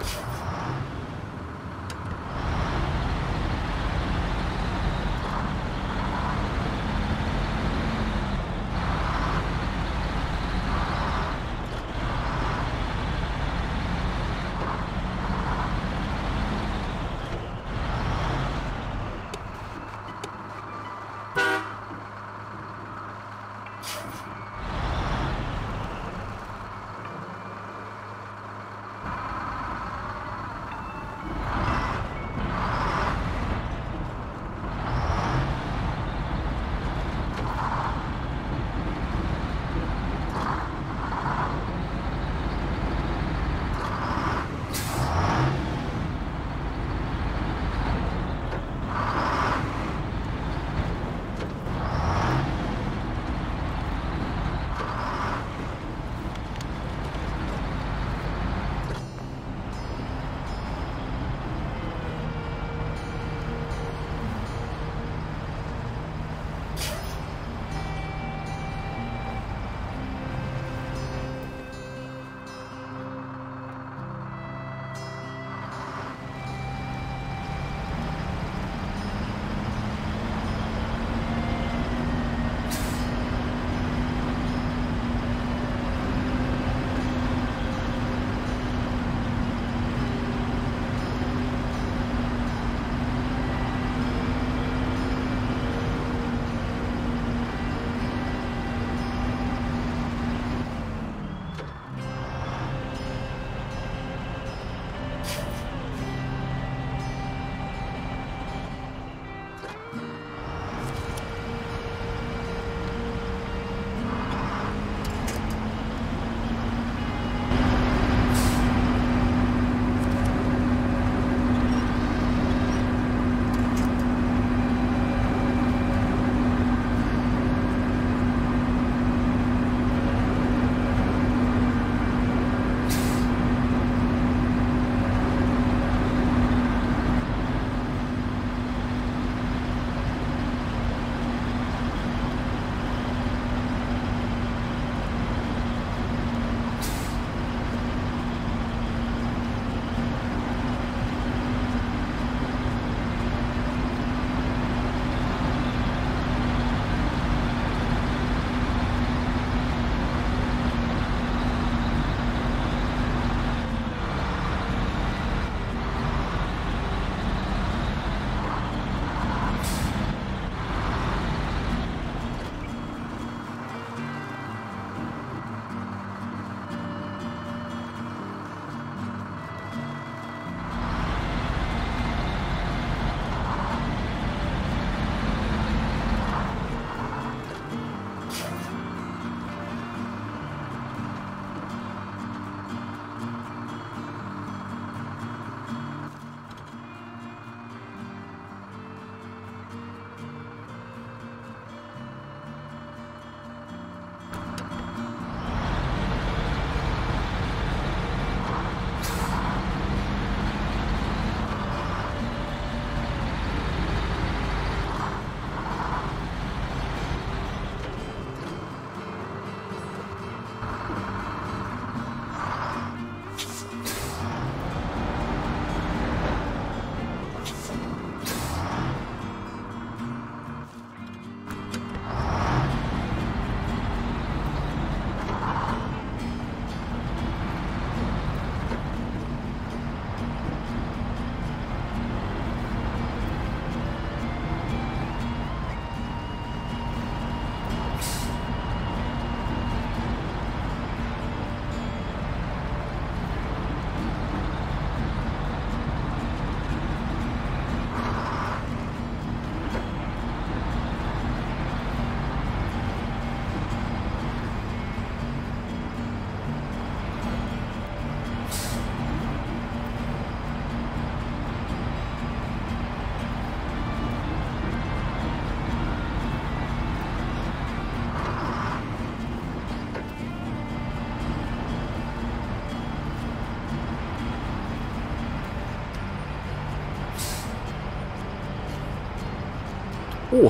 Oh,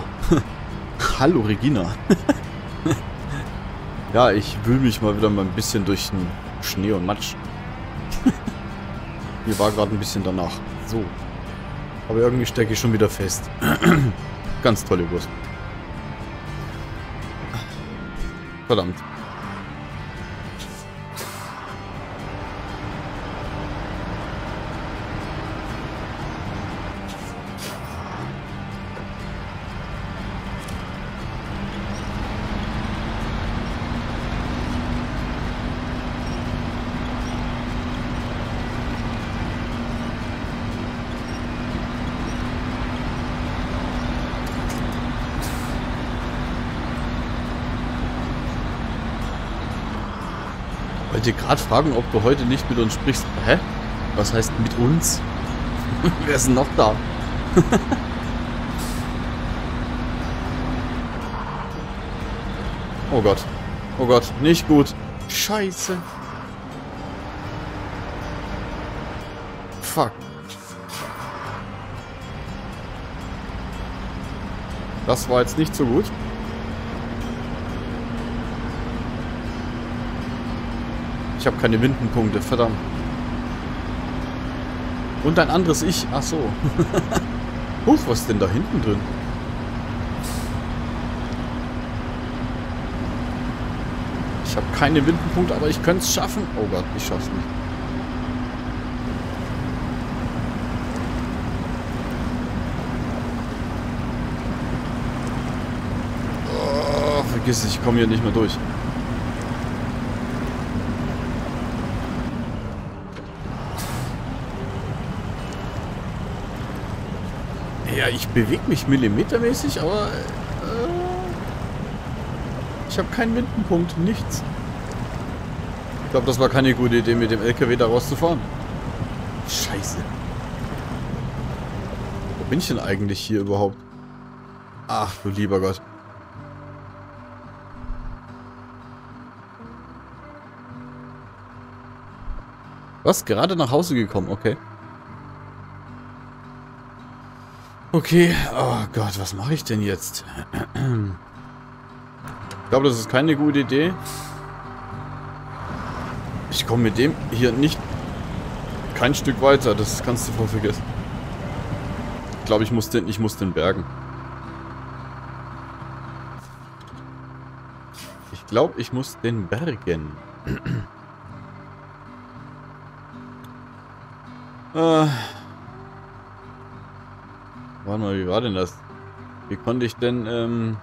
hallo Regina. Ja, ich wühle mich mal wieder mal ein bisschen durch den Schnee und Matsch. Die war gerade ein bisschen danach. So. Aber irgendwie stecke ich schon wieder fest. Ganz tolle Wurst. Verdammt. Ich wollte gerade fragen, ob du heute nicht mit uns sprichst. Hä? Was heißt mit uns? Wer ist denn noch da? Oh Gott. Oh Gott, nicht gut. Scheiße. Fuck. Das war jetzt nicht so gut. Ich habe keine Windenpunkte, verdammt. Und ein anderes Ich. Ach so. Huch, was ist denn da hinten drin? Ich habe keine Windenpunkte, aber ich könnte es schaffen. Oh Gott, ich schaff's nicht. Oh, vergiss es, ich komme hier nicht mehr durch. Ja, ich bewege mich millimetermäßig, aber ich habe keinen Windenpunkt, nichts. Ich glaube, das war keine gute Idee, mit dem LKW da rauszufahren. Scheiße. Wo bin ich denn eigentlich hier überhaupt? Ach du lieber Gott. Was? Gerade nach Hause gekommen, okay. Okay, oh Gott, was mache ich denn jetzt? Ich glaube, das ist keine gute Idee. Ich komme mit dem hier nicht kein Stück weiter, das kannst du voll vergessen. Ich glaube, ich muss den bergen. Ich glaube, ich muss den bergen. Warte mal, wie war denn das? Wie konnte ich denn,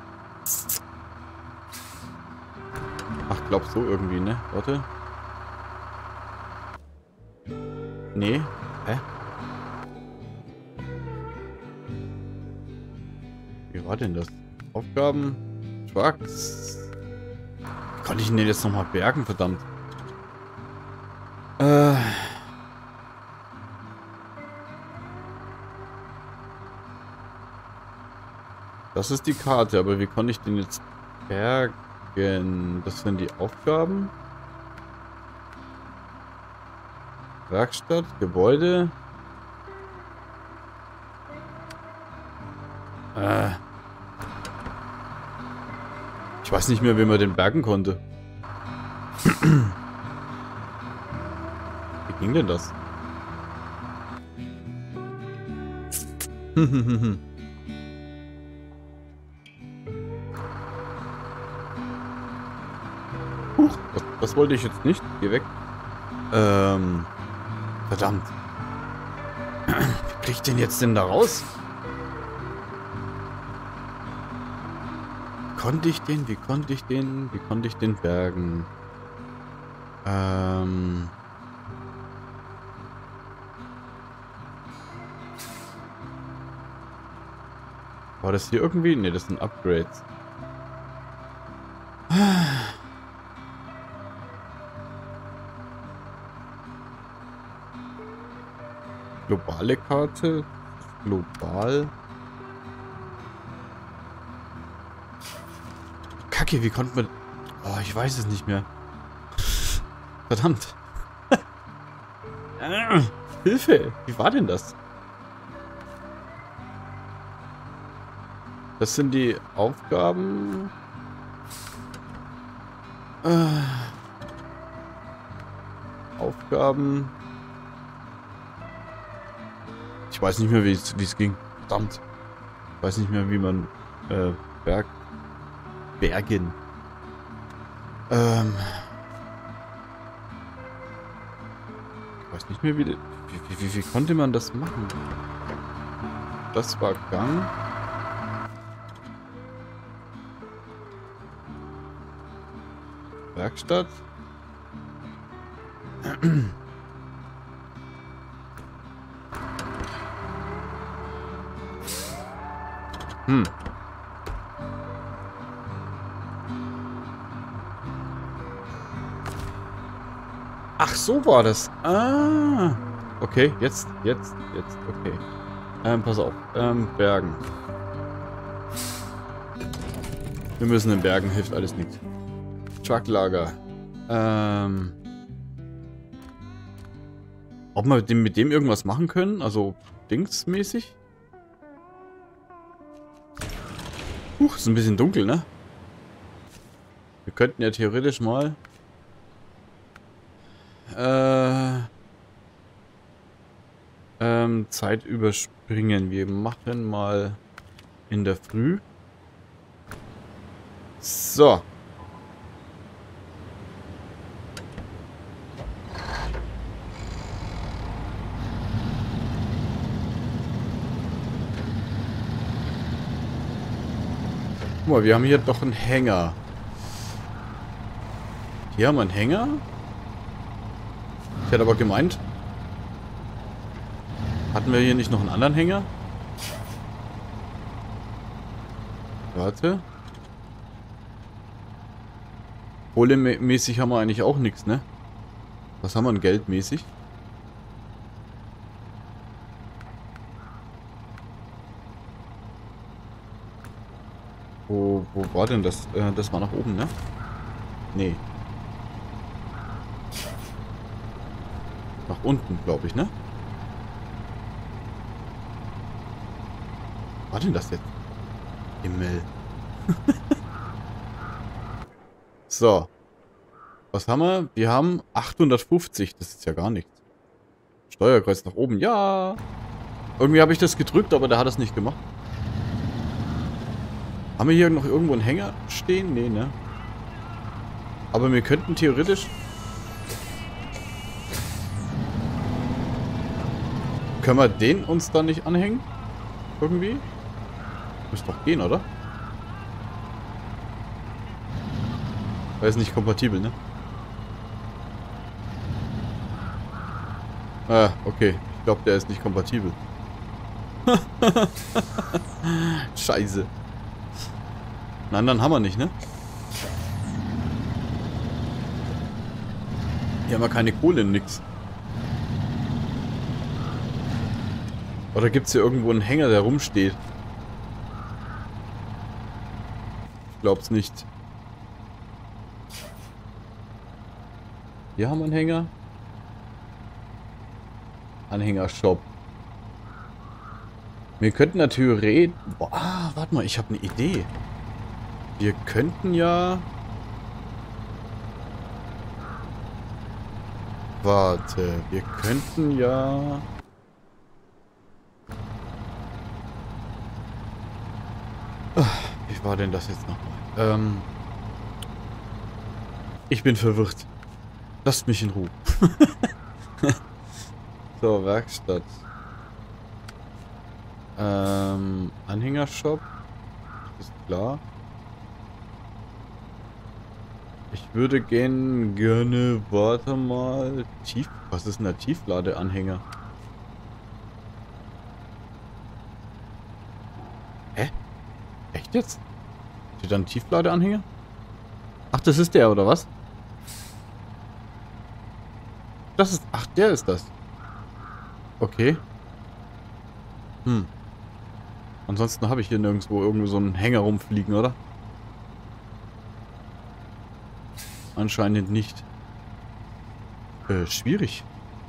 Ach, glaub so irgendwie, ne? Warte. Nee. Hä? Wie war denn das? Aufgaben? Trucks? Wie konnte ich denn jetzt nochmal bergen, verdammt? Das ist die Karte, aber wie konnte ich den jetzt bergen? Das sind die Aufgaben. Werkstatt, Gebäude. Ich weiß nicht mehr, wie man den bergen konnte. Wie ging denn das? Huch, das wollte ich jetzt nicht. Geh weg. Verdammt. Wie krieg ich den jetzt denn da raus? Wie konnte ich den bergen? War das hier irgendwie? Ne, das sind Upgrades. Globale Karte. Global. Kacke, wie konnte man... Oh, ich weiß es nicht mehr. Verdammt. Hilfe! Wie war denn das? Das sind die Aufgaben. Aufgaben. Ich weiß nicht mehr, wie es ging. Verdammt. Ich weiß nicht mehr, wie man Bergen. Ich weiß nicht mehr, wie konnte man das machen? Das war Gang. Werkstatt. Ach, so war das. Ah. Okay, jetzt. Okay. Pass auf. Bergen. Wir müssen in Bergen, hilft alles nichts. Trucklager. Ob wir mit dem irgendwas machen können? Also, dingsmäßig? Ist ein bisschen dunkel, ne? Wir könnten ja theoretisch mal... Zeit überspringen. Wir machen mal in der Früh. So. Guck mal, wir haben hier doch einen Hänger. Hier haben wir einen Hänger. Ich hätte aber gemeint, hatten wir hier nicht noch einen anderen Hänger? Warte. Kohlemäßig haben wir eigentlich auch nichts, ne? Was haben wir denn geldmäßig? Wo war denn das? Das war nach oben, ne? Nee. Nach unten, glaube ich, ne? Was war denn das jetzt? Himmel. So. Was haben wir? Wir haben 850. Das ist ja gar nichts. Steuerkreuz nach oben. Ja. Irgendwie habe ich das gedrückt, aber der hat es nicht gemacht. Haben wir hier noch irgendwo einen Hänger stehen? Nee, ne? Aber wir könnten theoretisch... Können wir den uns da nicht anhängen? Irgendwie? Müsste doch gehen, oder? Weil ist nicht kompatibel, ne? Ah, okay. Ich glaube, der ist nicht kompatibel. Scheiße. Einen anderen haben wir nicht, ne? Hier haben wir keine Kohle, nix. Oder gibt es hier irgendwo einen Hänger, der rumsteht? Ich glaub's nicht. Hier haben wir einen Hänger. Anhängershop. Wir könnten natürlich... Boah, warte mal, ich habe eine Idee. Wir könnten ja... Warte, wir könnten ja... Wie war denn das jetzt nochmal? Ich bin verwirrt. Lasst mich in Ruhe. So, Werkstatt. Anhängershop. Ist klar. Ich würde gerne, warte mal, was ist denn der Tiefladeanhänger? Hä? Echt jetzt? Steht da ein Tiefladeanhänger? Ach, das ist der, oder was? Das ist, ach, der ist das. Okay. Ansonsten habe ich hier irgendwo so einen Hänger rumfliegen, oder? Anscheinend nicht. Schwierig.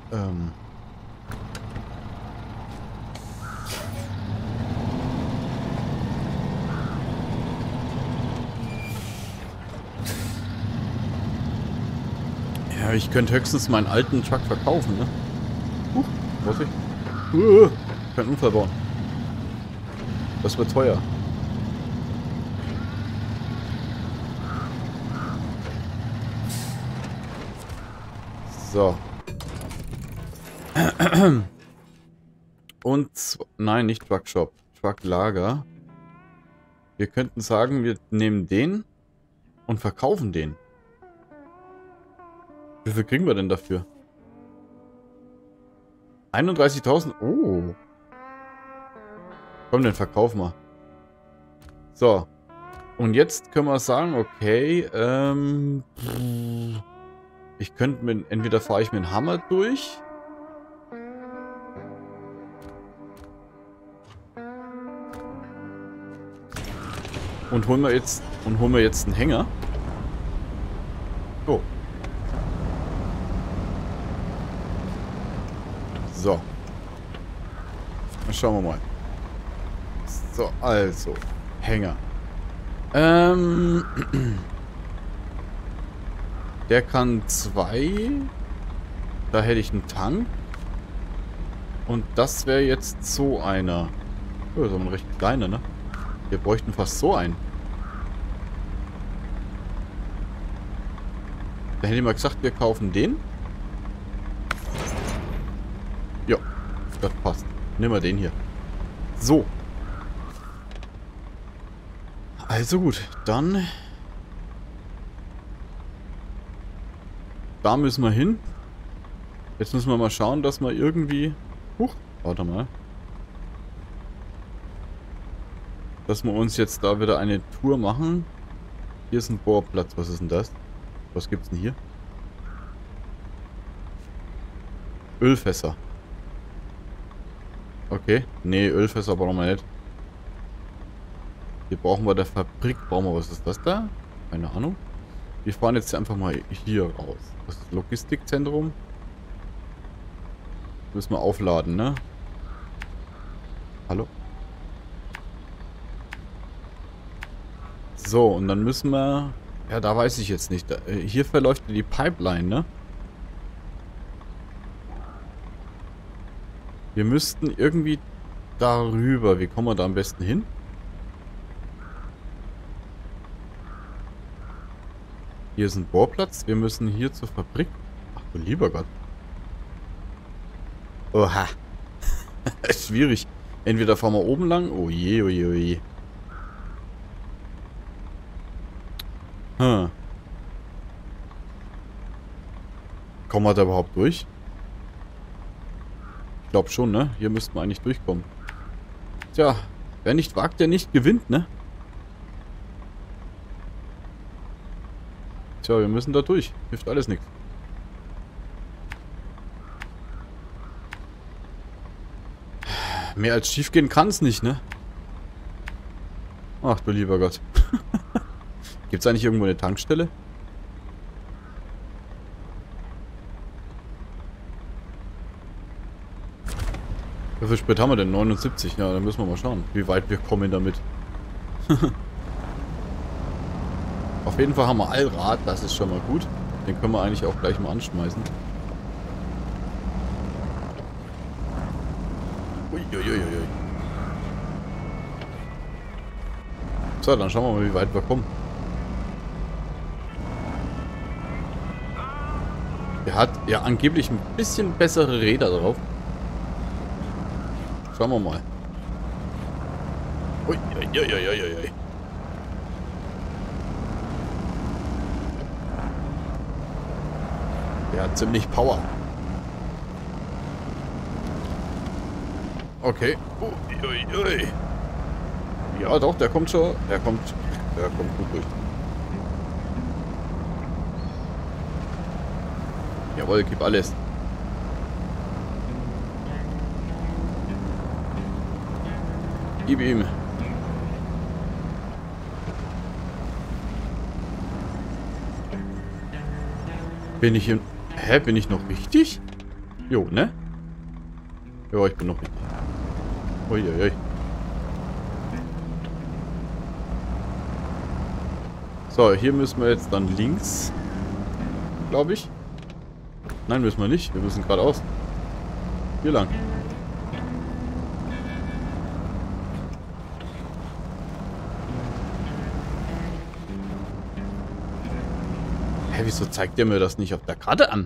Ja, ich könnte höchstens meinen alten Truck verkaufen, ne? Vorsicht. Keinen Unfall bauen. Das wird teuer. So. Und, nein, nicht Truckshop. Trucklager. Wir könnten sagen, wir nehmen den und verkaufen den. Wie viel kriegen wir denn dafür? 31.000? Oh. Komm, den verkaufen wir. So. Und jetzt können wir sagen, okay, ich könnte mit, entweder fahre ich mit dem Hammer durch. Und holen wir jetzt einen Hänger. So. So. Dann schauen wir mal. So, also. Hänger. Der kann 2. Da hätte ich einen Tank. Und das wäre jetzt so einer. Oh, das ist aber ein recht kleiner, ne? Wir bräuchten fast so einen. Da hätte ich mal gesagt, wir kaufen den. Ja, das passt. Nehmen wir den hier. So. Also gut, dann... Da müssen wir hin. Jetzt müssen wir mal schauen, dass wir irgendwie... Huch, warte mal. Dass wir uns jetzt da wieder eine Tour machen. Hier ist ein Bohrplatz. Was ist denn das? Was gibt's denn hier? Ölfässer. Okay. Nee, Ölfässer brauchen wir nicht. Hier brauchen wir der Fabrik. Brauchen wir, was ist das da? Keine Ahnung. Wir fahren jetzt einfach mal hier raus. Das ist Logistikzentrum. Müssen wir aufladen, ne? Hallo? So, und dann müssen wir... Ja, da weiß ich jetzt nicht. Hier verläuft die Pipeline, ne? Wir müssten irgendwie darüber. Wie kommen wir da am besten hin? Hier ist ein Bohrplatz. Wir müssen hier zur Fabrik. Ach du lieber Gott. Oha. Schwierig. Entweder fahren wir oben lang. Oh je, oh je, oh je. Hm. Kommen wir da überhaupt durch? Ich glaube schon, ne? Hier müssten wir eigentlich durchkommen. Tja, wer nicht wagt, der nicht gewinnt, ne? Tja, wir müssen da durch. Hilft alles nichts. Mehr als schief gehen kann es nicht, ne? Ach du lieber Gott. Gibt es eigentlich irgendwo eine Tankstelle? Wie viel Sprit haben wir denn? 79. Ja, dann müssen wir mal schauen, wie weit wir kommen damit. Auf jeden Fall haben wir Allrad, das ist schon mal gut. Den können wir eigentlich auch gleich mal anschmeißen. Uiuiuiui. So, dann schauen wir mal, wie weit wir kommen. Der hat ja angeblich ein bisschen bessere Räder drauf. Schauen wir mal. Uiuiuiui. Der hat ziemlich Power. Okay. Uiuiui. Ja doch, der kommt schon. Der kommt gut durch. Jawohl, gib alles. Gib ihm. Bin ich im... Hä, bin ich noch richtig? Jo, ne? Ja, ich bin noch richtig. Uiuiui. So, hier müssen wir jetzt dann links. Glaube ich. Nein, müssen wir nicht. Wir müssen geradeaus. Hier lang. Hä, wieso zeigt der mir das nicht auf der Karte an?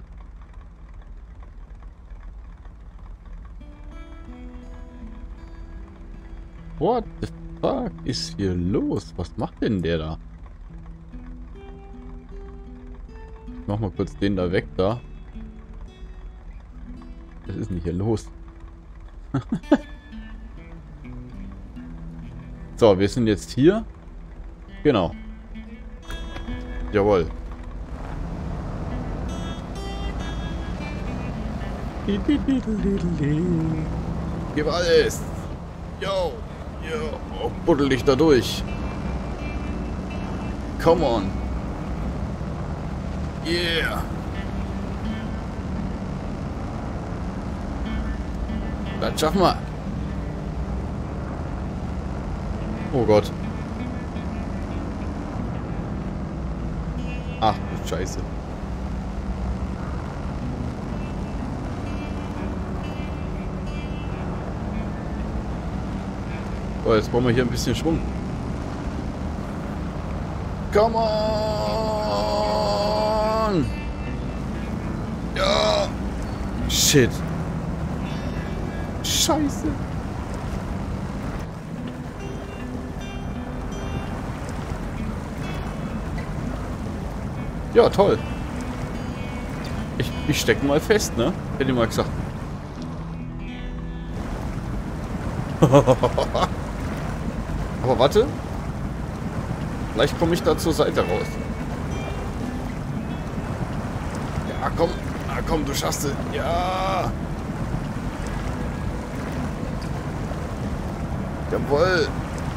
What the fuck ist hier los? Was macht denn der da? Ich mach mal kurz den da weg da. Was ist denn hier los? So, wir sind jetzt hier. Genau. Jawohl. Gib alles. Yo. Yo. Oh, buddel dich da durch. Come on. Yeah. Das schaffen wir. Oh Gott. Ach, du Scheiße. So, jetzt brauchen wir hier ein bisschen Schwung. Come on! Ja! Shit. Scheiße. Ja, toll. Ich stecke mal fest, ne? Hätte ich mal gesagt. Aber warte. Vielleicht komme ich da zur Seite raus. Ja, komm. Na komm, du schaffst es. Ja. Jawohl.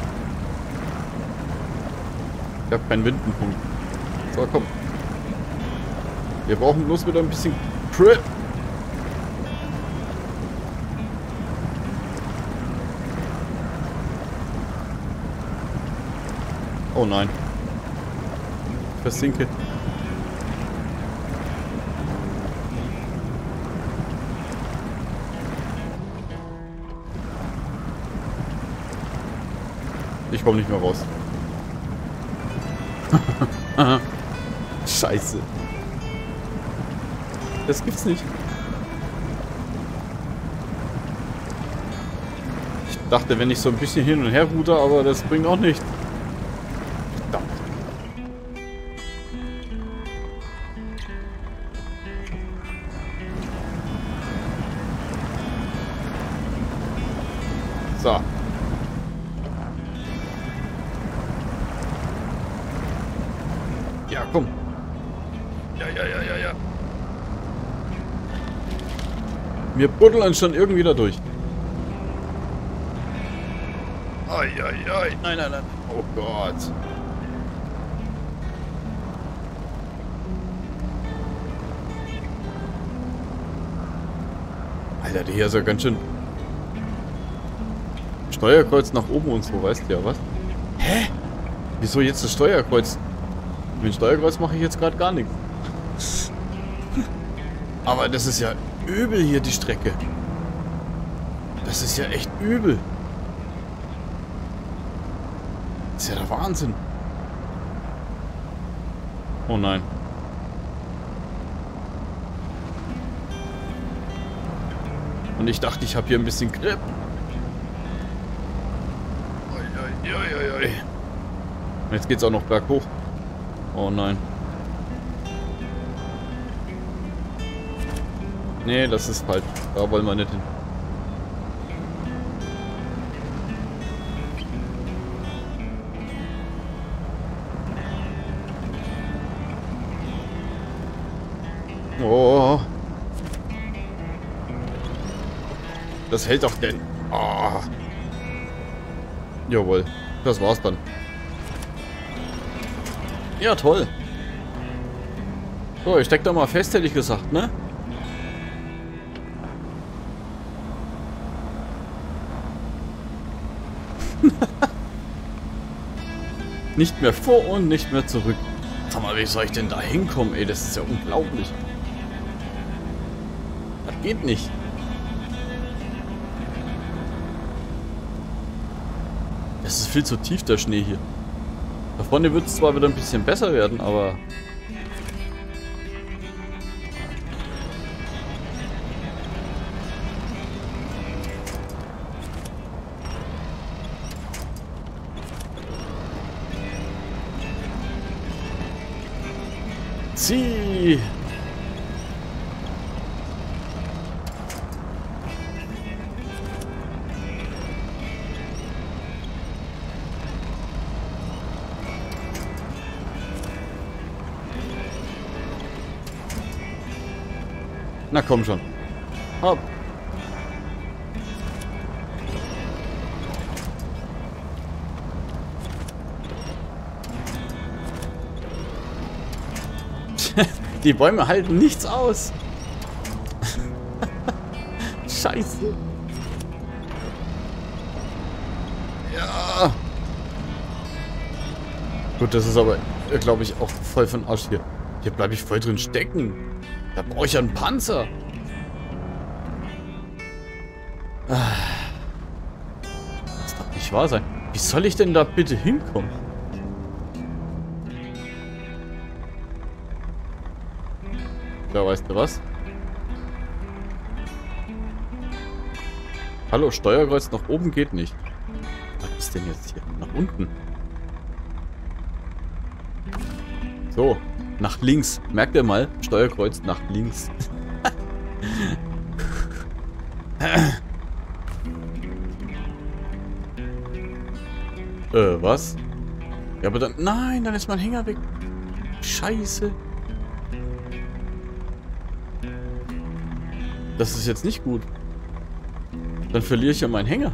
Ich habe keinen Windenpunkt. So, komm. Wir brauchen bloß wieder ein bisschen Grip. Oh nein. Ich versinke. Ich komme nicht mehr raus. Scheiße. Das gibt's nicht. Ich dachte, wenn ich so ein bisschen hin und her ruder, aber das bringt auch nichts. Verdammt. So. Ja, komm. Ja. Wir buddeln schon irgendwie da durch. Ai. Nein. Oh Gott. Alter, die hier ist ja ganz schön... Steuerkreuz nach oben und so, weißt du ja, was? Hä? Wieso jetzt das Steuerkreuz? Mit dem Steuerkreuz mache ich jetzt gerade gar nichts. Aber das ist ja übel hier, die Strecke. Das ist ja echt übel. Das ist ja der Wahnsinn. Oh nein. Und ich dachte, ich habe hier ein bisschen Grip. Oi. Und jetzt geht's auch noch berghoch. Oh nein. Nee, das ist falsch. Da wollen wir nicht hin. Oh. Das hält doch denn. Oh. Jawohl. Das war's dann. Ja, toll. So, ich steck da mal fest, hätte ich gesagt, ne? Nicht mehr vor und nicht mehr zurück. Sag mal, wie soll ich denn da hinkommen, ey? Das ist ja unglaublich. Das geht nicht. Das ist viel zu tief, der Schnee hier. Da vorne wird es zwar wieder ein bisschen besser werden, aber... Zieh! Na komm schon. Hopp. Die Bäume halten nichts aus. Scheiße. Ja. Gut, das ist aber, glaube ich, auch voll von Arsch hier. Hier bleibe ich voll drin stecken. Da brauche ich ja einen Panzer. Das darf nicht wahr sein. Wie soll ich denn da bitte hinkommen? Ja, weißt du was? Hallo, Steuerkreuz nach oben geht nicht. Was ist denn jetzt hier? Nach unten. So, nach links. Merkt ihr mal? Steuerkreuz nach links. Was? Ja, aber dann... Nein, dann ist mein Hänger weg. Scheiße. Das ist jetzt nicht gut. Dann verliere ich ja meinen Hänger.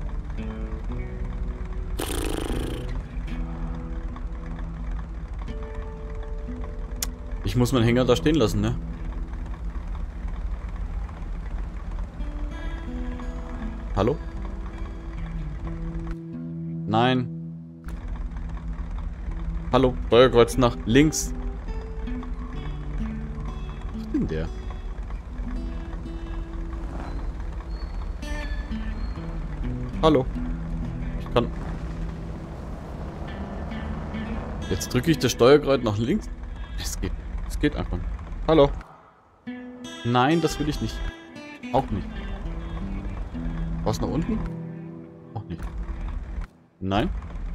Ich muss meinen Hänger da stehen lassen, ne? Hallo? Nein. Hallo, Steuerkreuz nach links. Was ist denn der? Hallo. Ich kann... Jetzt drücke ich das Steuerkreuz nach links. Es geht. Es geht einfach nicht. Hallo. Nein, das will ich nicht. Auch nicht. Was nach unten? Auch nicht. Nein.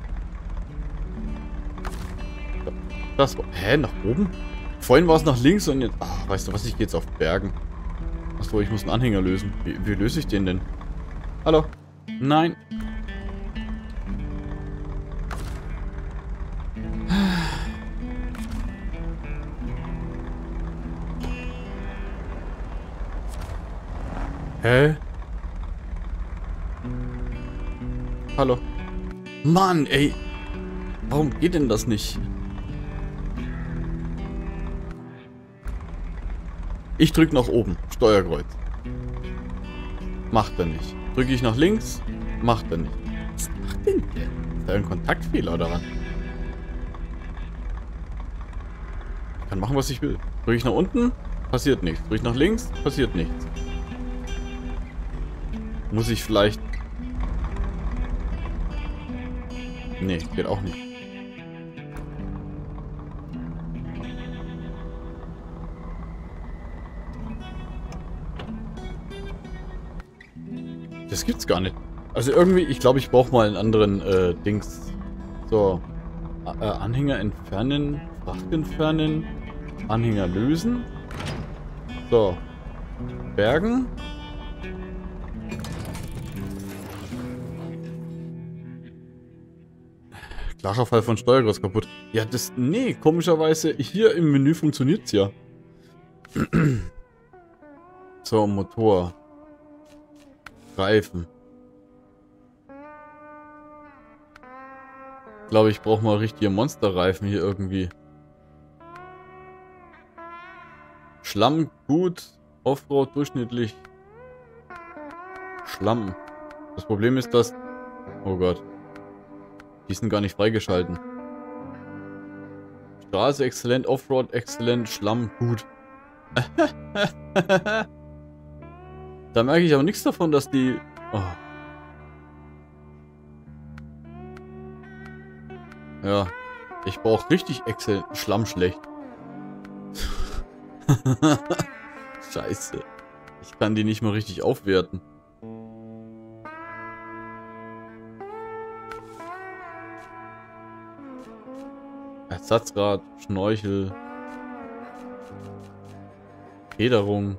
Das war... Hä? Nach oben? Vorhin war es nach links und jetzt... Ah, weißt du was? Ich gehe jetzt auf Bergen. Achso, ich muss einen Anhänger lösen. Wie löse ich den denn? Hallo? Nein. Hä? Hallo? Mann, ey. Warum geht denn das nicht? Ich drücke nach oben. Steuerkreuz. Macht er nicht. Drücke ich nach links? Macht er nicht. Was macht denn der? Ist da ein Kontaktfehler oder was? Ich kann machen, was ich will. Drücke ich nach unten? Passiert nichts. Drücke ich nach links? Passiert nichts. Muss ich vielleicht... Nee, geht auch nicht. Das gibt's gar nicht. Also irgendwie, ich glaube, ich brauche mal einen anderen Dings. So. Anhänger entfernen. Fracht entfernen. Anhänger lösen. So. Bergen. Klarer Fall von Steuerkreuz kaputt. Ja, das... Nee, komischerweise hier im Menü funktioniert's ja. So, Motor. Reifen. Ich glaube, ich brauche mal richtige Monsterreifen hier irgendwie. Schlamm gut. Offroad durchschnittlich. Schlamm. Das Problem ist, dass... Oh Gott. Die sind gar nicht freigeschalten. Straße exzellent, Offroad exzellent, Schlamm gut. Da merke ich aber nichts davon, dass die... Oh. Ja. Ich brauche richtig exzellent. Schlamm schlecht. Scheiße. Ich kann die nicht mal richtig aufwerten. Ersatzrad, Schnorchel. Federung.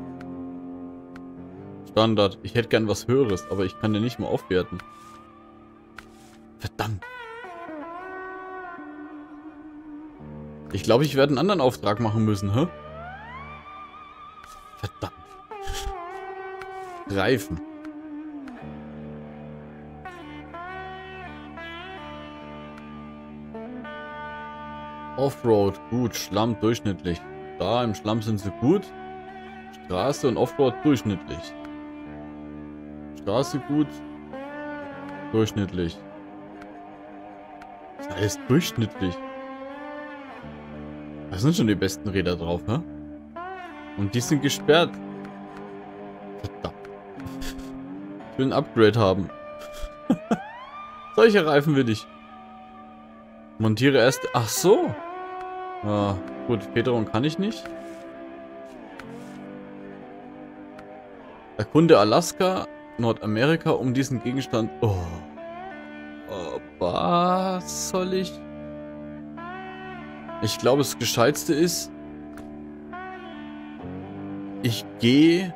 Standard. Ich hätte gern was Höheres, aber ich kann den nicht mehr aufwerten. Verdammt. Ich glaube, ich werde einen anderen Auftrag machen müssen, hä? Verdammt. Reifen. Offroad, gut. Schlamm durchschnittlich. Da im Schlamm sind sie gut. Straße und Offroad durchschnittlich. Straße gut. Durchschnittlich. Das ist alles durchschnittlich. Da sind schon die besten Räder drauf, ne? Und die sind gesperrt. Verdammt. Ich will ein Upgrade haben. Solche Reifen will ich. Montiere erst... Ach so. Ja, gut, Federung kann ich nicht. Erkunde Alaska, Nordamerika, um diesen Gegenstand... Oh. Was soll ich... Ich glaube, das Gescheitste ist... Ich gehe...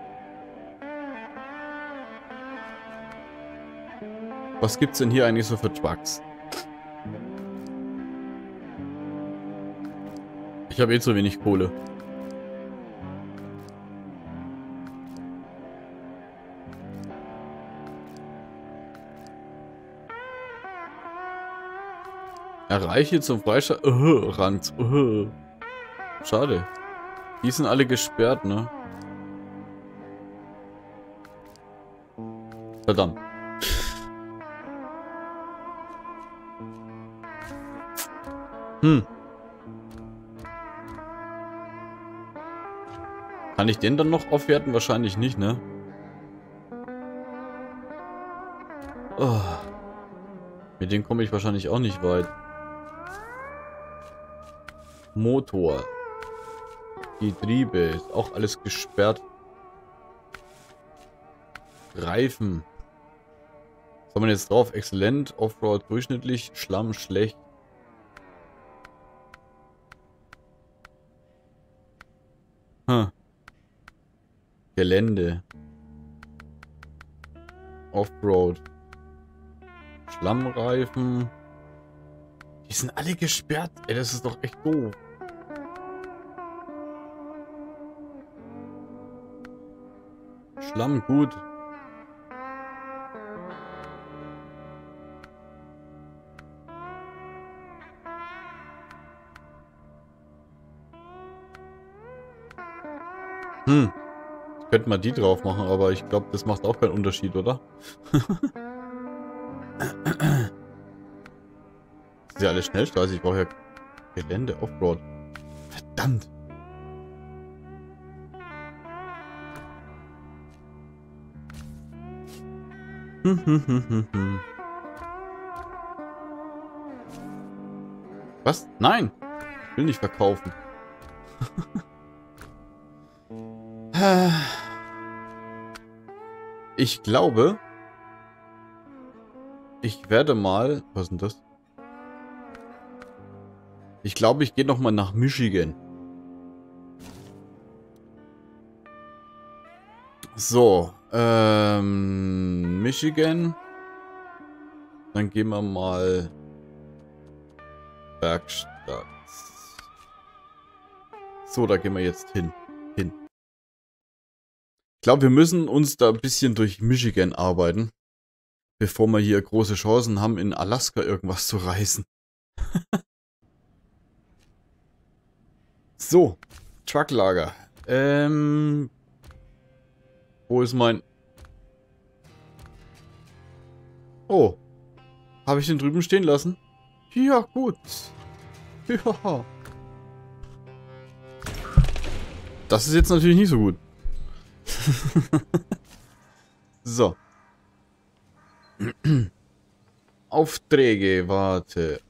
Was gibt's denn hier eigentlich so für Trucks? Ich habe eh zu wenig Kohle. Erreiche zum Freischalten. Rand. Schade. Die sind alle gesperrt, ne? Verdammt. Kann ich den dann noch aufwerten? Wahrscheinlich nicht, ne? Oh. Mit dem komme ich wahrscheinlich auch nicht weit. Motor. Getriebe. Ist auch alles gesperrt. Reifen. Was haben wir jetzt drauf? Exzellent. Offroad durchschnittlich. Schlamm schlecht. Gelände. Offroad. Schlammreifen. Die sind alle gesperrt. Ey, das ist doch echt doof. Schlamm gut. Könnte man die drauf machen, aber ich glaube, das macht auch keinen Unterschied, oder? Das ist ja alles Schnellstraße. Ich brauche ja Gelände, Offroad. Verdammt. Was? Nein! Ich will nicht verkaufen. Ich glaube, ich werde mal... Was ist denn das? Ich glaube, ich gehe noch mal nach Michigan. So, Michigan. Dann gehen wir mal Werkstatt. So, da gehen wir jetzt hin. Ich glaube, wir müssen uns da ein bisschen durch Michigan arbeiten, bevor wir hier große Chancen haben, in Alaska irgendwas zu reißen. So, Trucklager. Wo ist mein... Oh, habe ich den drüben stehen lassen? Ja, gut. Ja. Das ist jetzt natürlich nicht so gut. So. Aufträge, warte.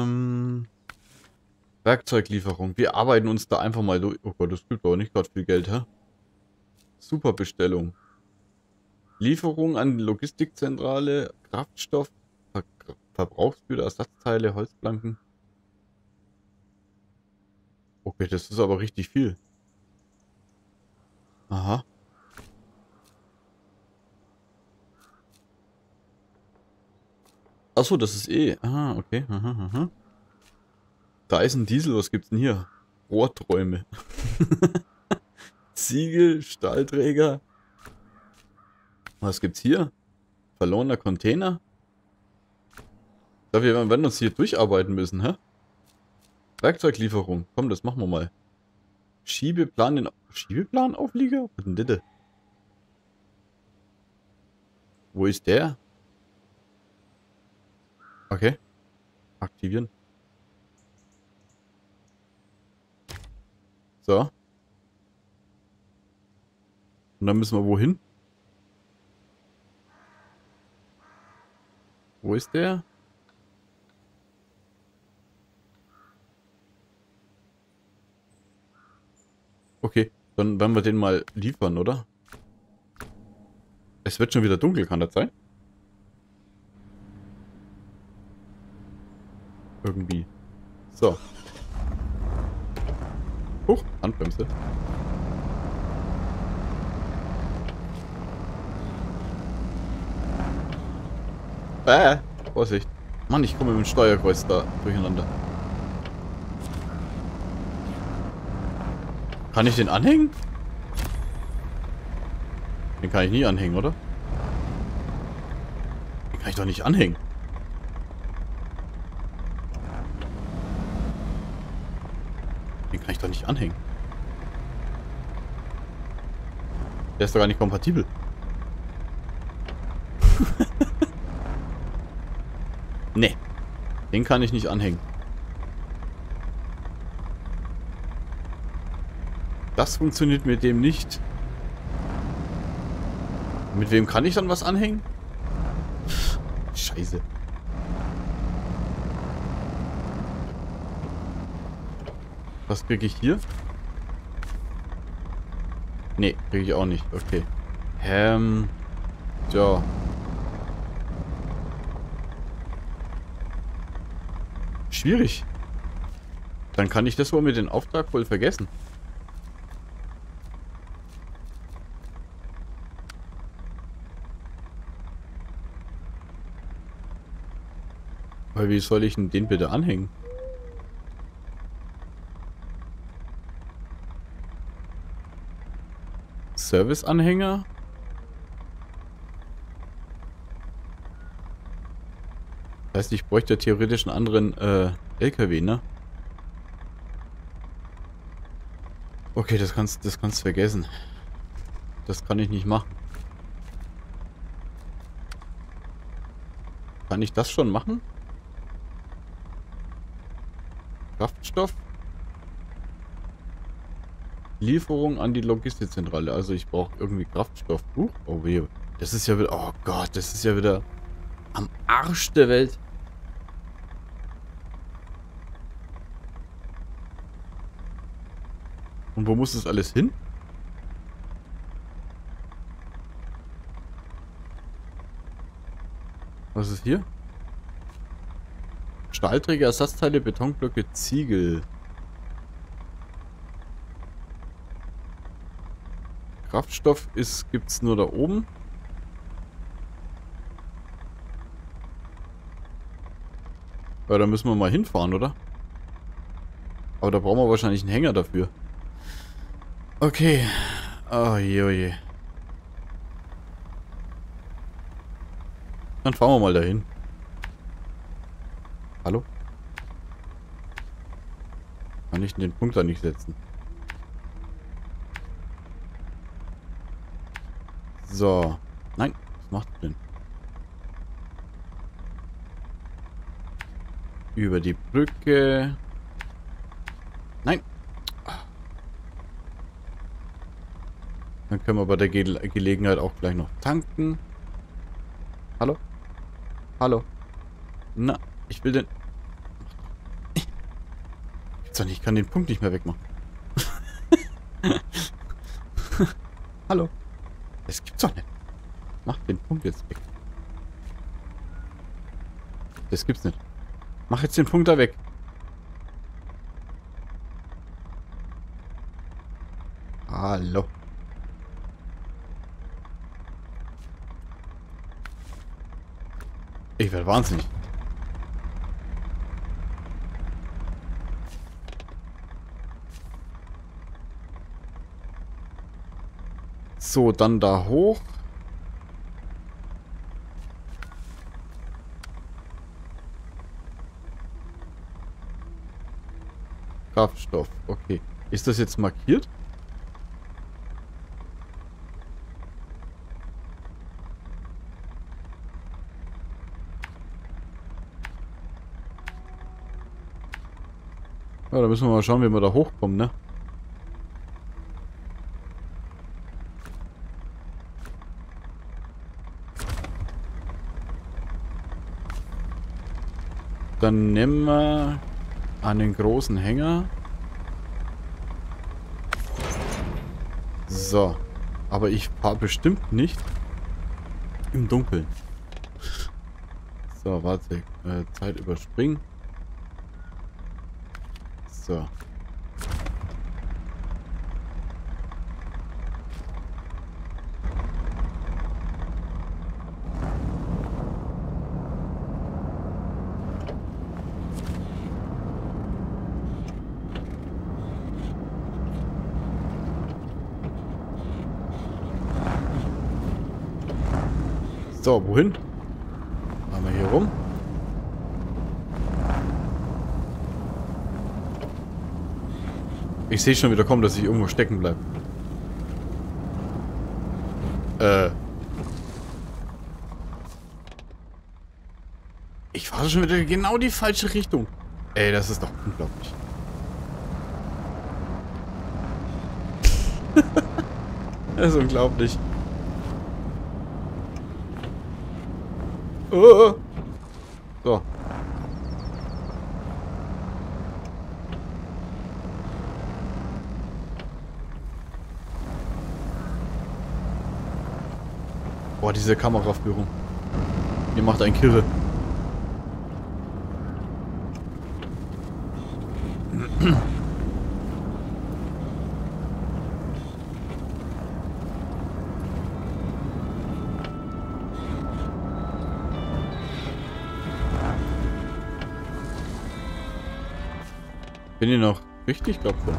Werkzeuglieferung. Wir arbeiten uns da einfach mal durch. Oh Gott, das gibt aber nicht gerade viel Geld, hä? Super Bestellung. Lieferung an die Logistikzentrale, Kraftstoff, Verbrauchsgüter, Ersatzteile, Holzplanken. Okay, das ist aber richtig viel. Aha. Achso, das ist eh. Ah, okay. Aha, aha. Da ist ein Diesel, was gibt's denn hier? Rohrträume. Ziegel, Stahlträger. Was gibt's hier? Verlorener Container? Da wir werden uns hier durcharbeiten müssen, hä? Werkzeuglieferung. Komm, das machen wir mal. Schiebeplanauflieger? Was denn das? Wo ist der? Okay. Aktivieren. So. Und dann müssen wir wohin? Wo ist der? Okay, dann werden wir den mal liefern, oder? Es wird schon wieder dunkel, kann das sein? Irgendwie. So. Huch, Handbremse. Vorsicht. Mann, ich komme mit dem Steuerkreuz da durcheinander. Kann ich den anhängen? Den kann ich nie anhängen, oder? Den kann ich doch nicht anhängen. Den kann ich doch nicht anhängen. Der ist doch gar nicht kompatibel. Nee. Den kann ich nicht anhängen. Das funktioniert mit dem nicht. Mit wem kann ich dann was anhängen? Scheiße. Was kriege ich hier? Nee, kriege ich auch nicht. Okay. Ja. Schwierig. Dann kann ich das wohl mit dem Auftrag wohl vergessen. Weil wie soll ich denn den bitte anhängen? Serviceanhänger? Das heißt, ich bräuchte theoretisch einen anderen LKW, ne? Okay, das kannst vergessen. Das kann ich nicht machen. Kann ich das schon machen? Kraftstoff? Lieferung an die Logistikzentrale. Also ich brauche irgendwie Kraftstoff. Oh weh. Das ist ja wieder... Oh Gott, das ist ja wieder am Arsch der Welt. Und wo muss das alles hin? Was ist hier? Stahlträger, Ersatzteile, Betonblöcke, Ziegel. Kraftstoff gibt's nur da oben. Ja, da müssen wir mal hinfahren, oder? Aber da brauchen wir wahrscheinlich einen Hänger dafür. Okay. Oh je, oh je. Dann fahren wir mal dahin. Hallo? Kann ich den Punkt da nicht setzen? So. Nein, was macht denn? Über die Brücke. Nein. Dann können wir bei der Gelegenheit auch gleich noch tanken. Hallo? Hallo? Na, ich will den... Gibt's doch nicht, ich kann den Punkt nicht mehr wegmachen. Hallo? Das gibt's doch nicht. Mach den Punkt jetzt weg. Das gibt's nicht. Mach jetzt den Punkt da weg. Hallo. Ich werde wahnsinnig. So, dann da hoch. Kraftstoff, okay. Ist das jetzt markiert? Ja, da müssen wir mal schauen, wie wir da hochkommen, ne? Dann nehmen wir einen großen Hänger. So. Aber ich fahre bestimmt nicht im Dunkeln. So, warte. Zeit überspringen. So. So, wohin? Machen wir hier rum. Ich sehe schon wieder kommen, dass ich irgendwo stecken bleibe. Ich fahre schon wieder genau die falsche Richtung. Ey, das ist doch unglaublich. Das ist unglaublich. Oh. So. Boah, diese Kameraführung. Ihr macht einen Kirre. Bin ich noch richtig, glaube ich.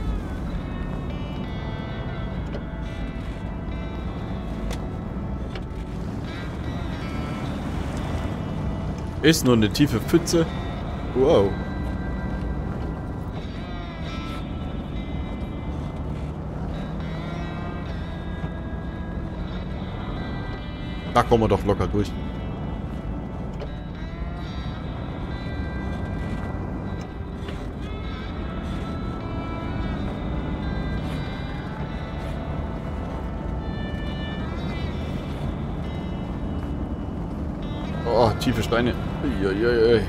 Ist nur eine tiefe Pfütze. Wow. Da kommen wir doch locker durch. Oh, tiefe Steine. Uiuiui.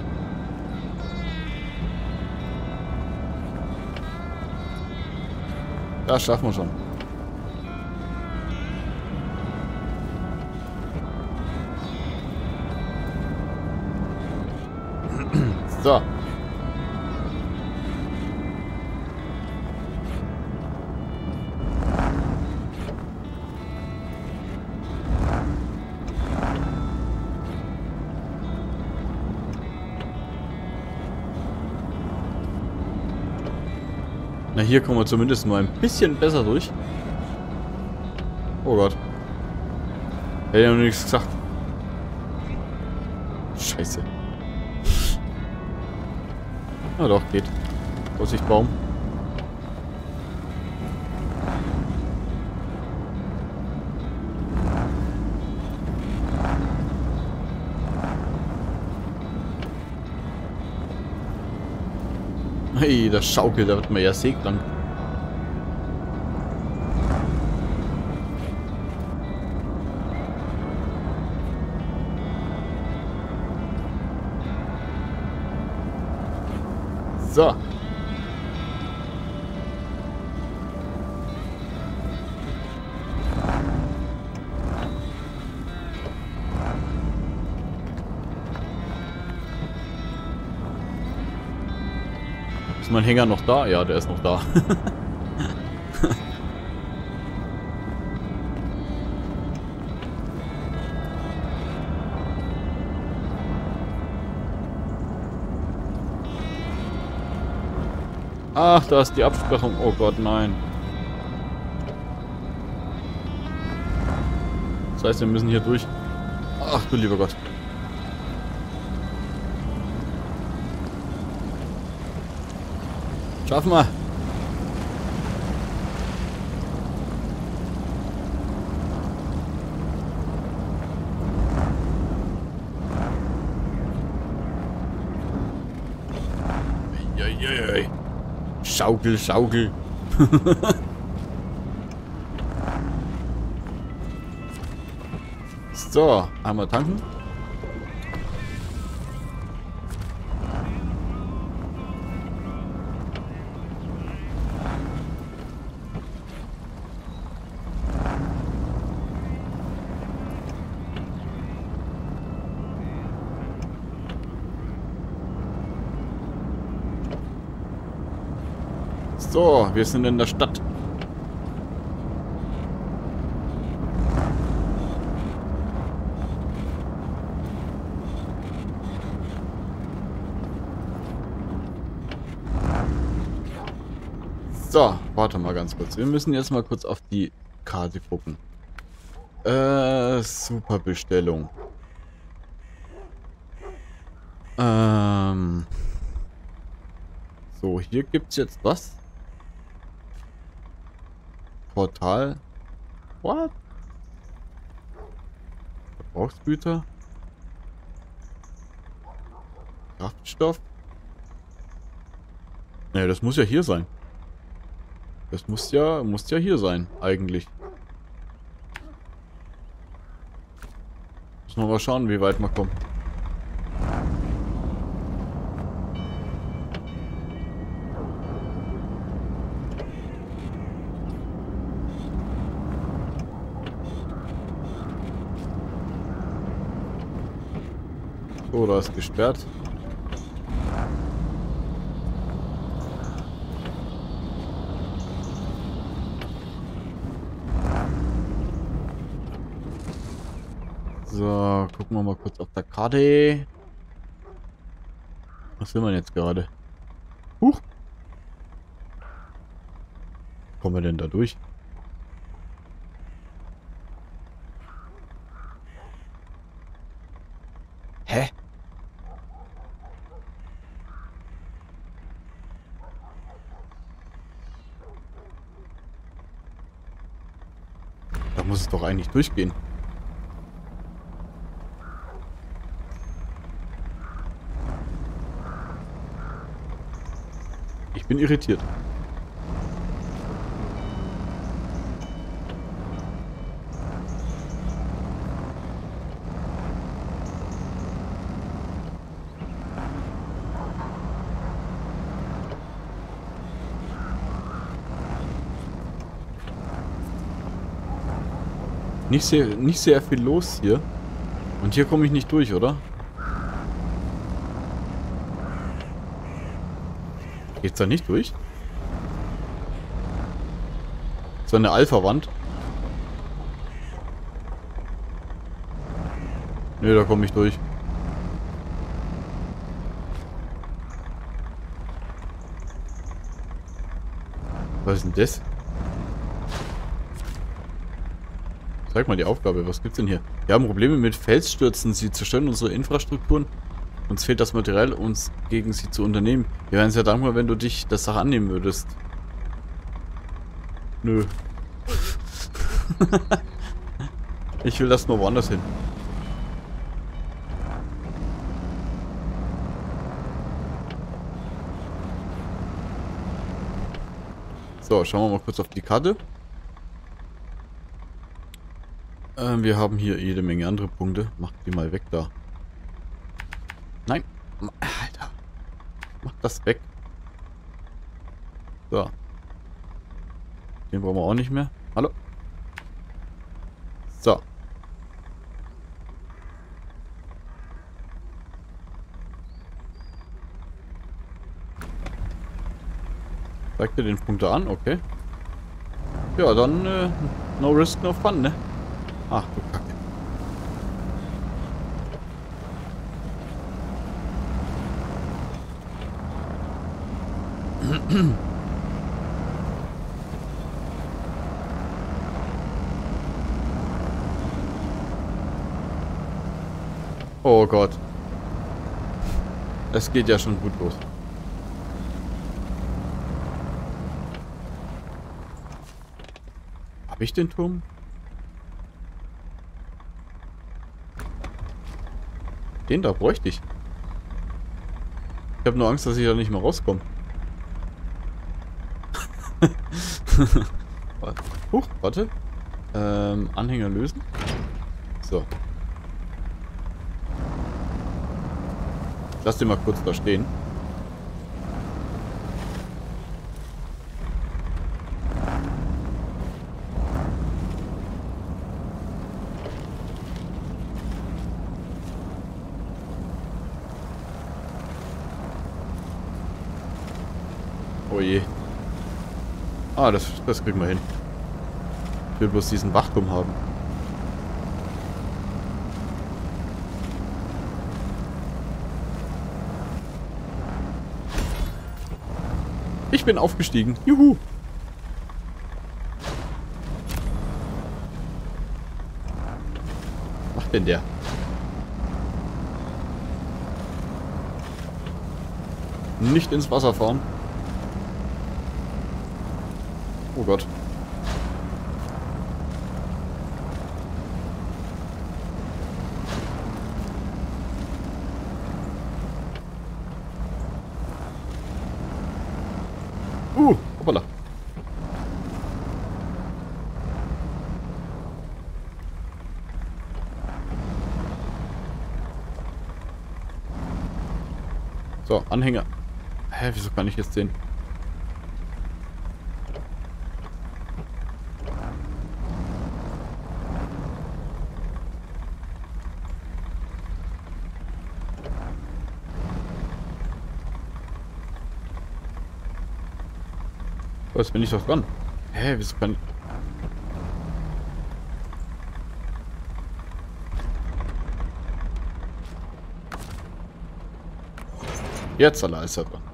Das schaffen wir schon. So. Na, hier kommen wir zumindest mal ein bisschen besser durch. Oh Gott. Hätte ja noch nichts gesagt. Scheiße. Na doch, geht. Vorsicht, Baum. Hey, das schaukelt, da wird man ja seglang. So. Ist mein Hänger noch da? Ja, der ist noch da. Ach, da ist die Absperrung. Oh Gott, nein. Das heißt, wir müssen hier durch. Ach du lieber Gott. Schaffen wir. Eieiei. Schaukel, schaukel. So, einmal tanken. So, wir sind in der Stadt. So, warte mal ganz kurz. Wir müssen jetzt mal kurz auf die Karte gucken. Super Bestellung. So, hier gibt's jetzt was? Portal. What? Verbrauchsgüter. Kraftstoff. Ne, das muss ja hier sein. Das muss ja hier sein, eigentlich. Müssen wir mal schauen, wie weit wir kommen. So, da ist gesperrt. So, gucken wir mal kurz auf der Karte. Was will man jetzt gerade? Huch! Kommen wir denn da durch? Hä? Da muss es doch eigentlich durchgehen. Ich bin irritiert. Nicht sehr viel los hier. Und hier komme ich nicht durch, oder? Geht's da nicht durch? So eine Alpha-Wand. Ne, da komme ich durch. Was ist denn das? Zeig mal die Aufgabe. Was gibt's denn hier? Wir haben Probleme mit Felsstürzen. Sie zerstören unsere Infrastrukturen. Uns fehlt das Material, uns gegen sie zu unternehmen. Wir wären sehr dankbar, wenn du dich der Sache annehmen würdest. Nö. Ich will das nur woanders hin. So, schauen wir mal kurz auf die Karte. Wir haben hier jede Menge andere Punkte. Mach die mal weg da. Nein. Alter. Mach das weg. So. Den brauchen wir auch nicht mehr. Hallo? So. Zeigt ihr den Punkt da an? Okay. Ja, dann no risk, no fun, ne? Ach du Kacke. Oh Gott. Es geht ja schon gut los. Habe ich den Turm? Den da bräuchte ich. Ich habe nur Angst, dass ich da nicht mehr rauskomme. Huch, warte. Anhänger lösen. So. Lass den mal kurz da stehen. Oh je. Ah, das kriegen wir hin. Ich will bloß diesen Wachturm haben. Ich bin aufgestiegen. Juhu. Was macht denn der? Nicht ins Wasser fahren. Oh Gott. Hoppala. So, Anhänger. Hä, wieso kann ich jetzt sehen? Was bin ich doch dran? Hä, wieso kann ich... Jetzt allein ist er dran.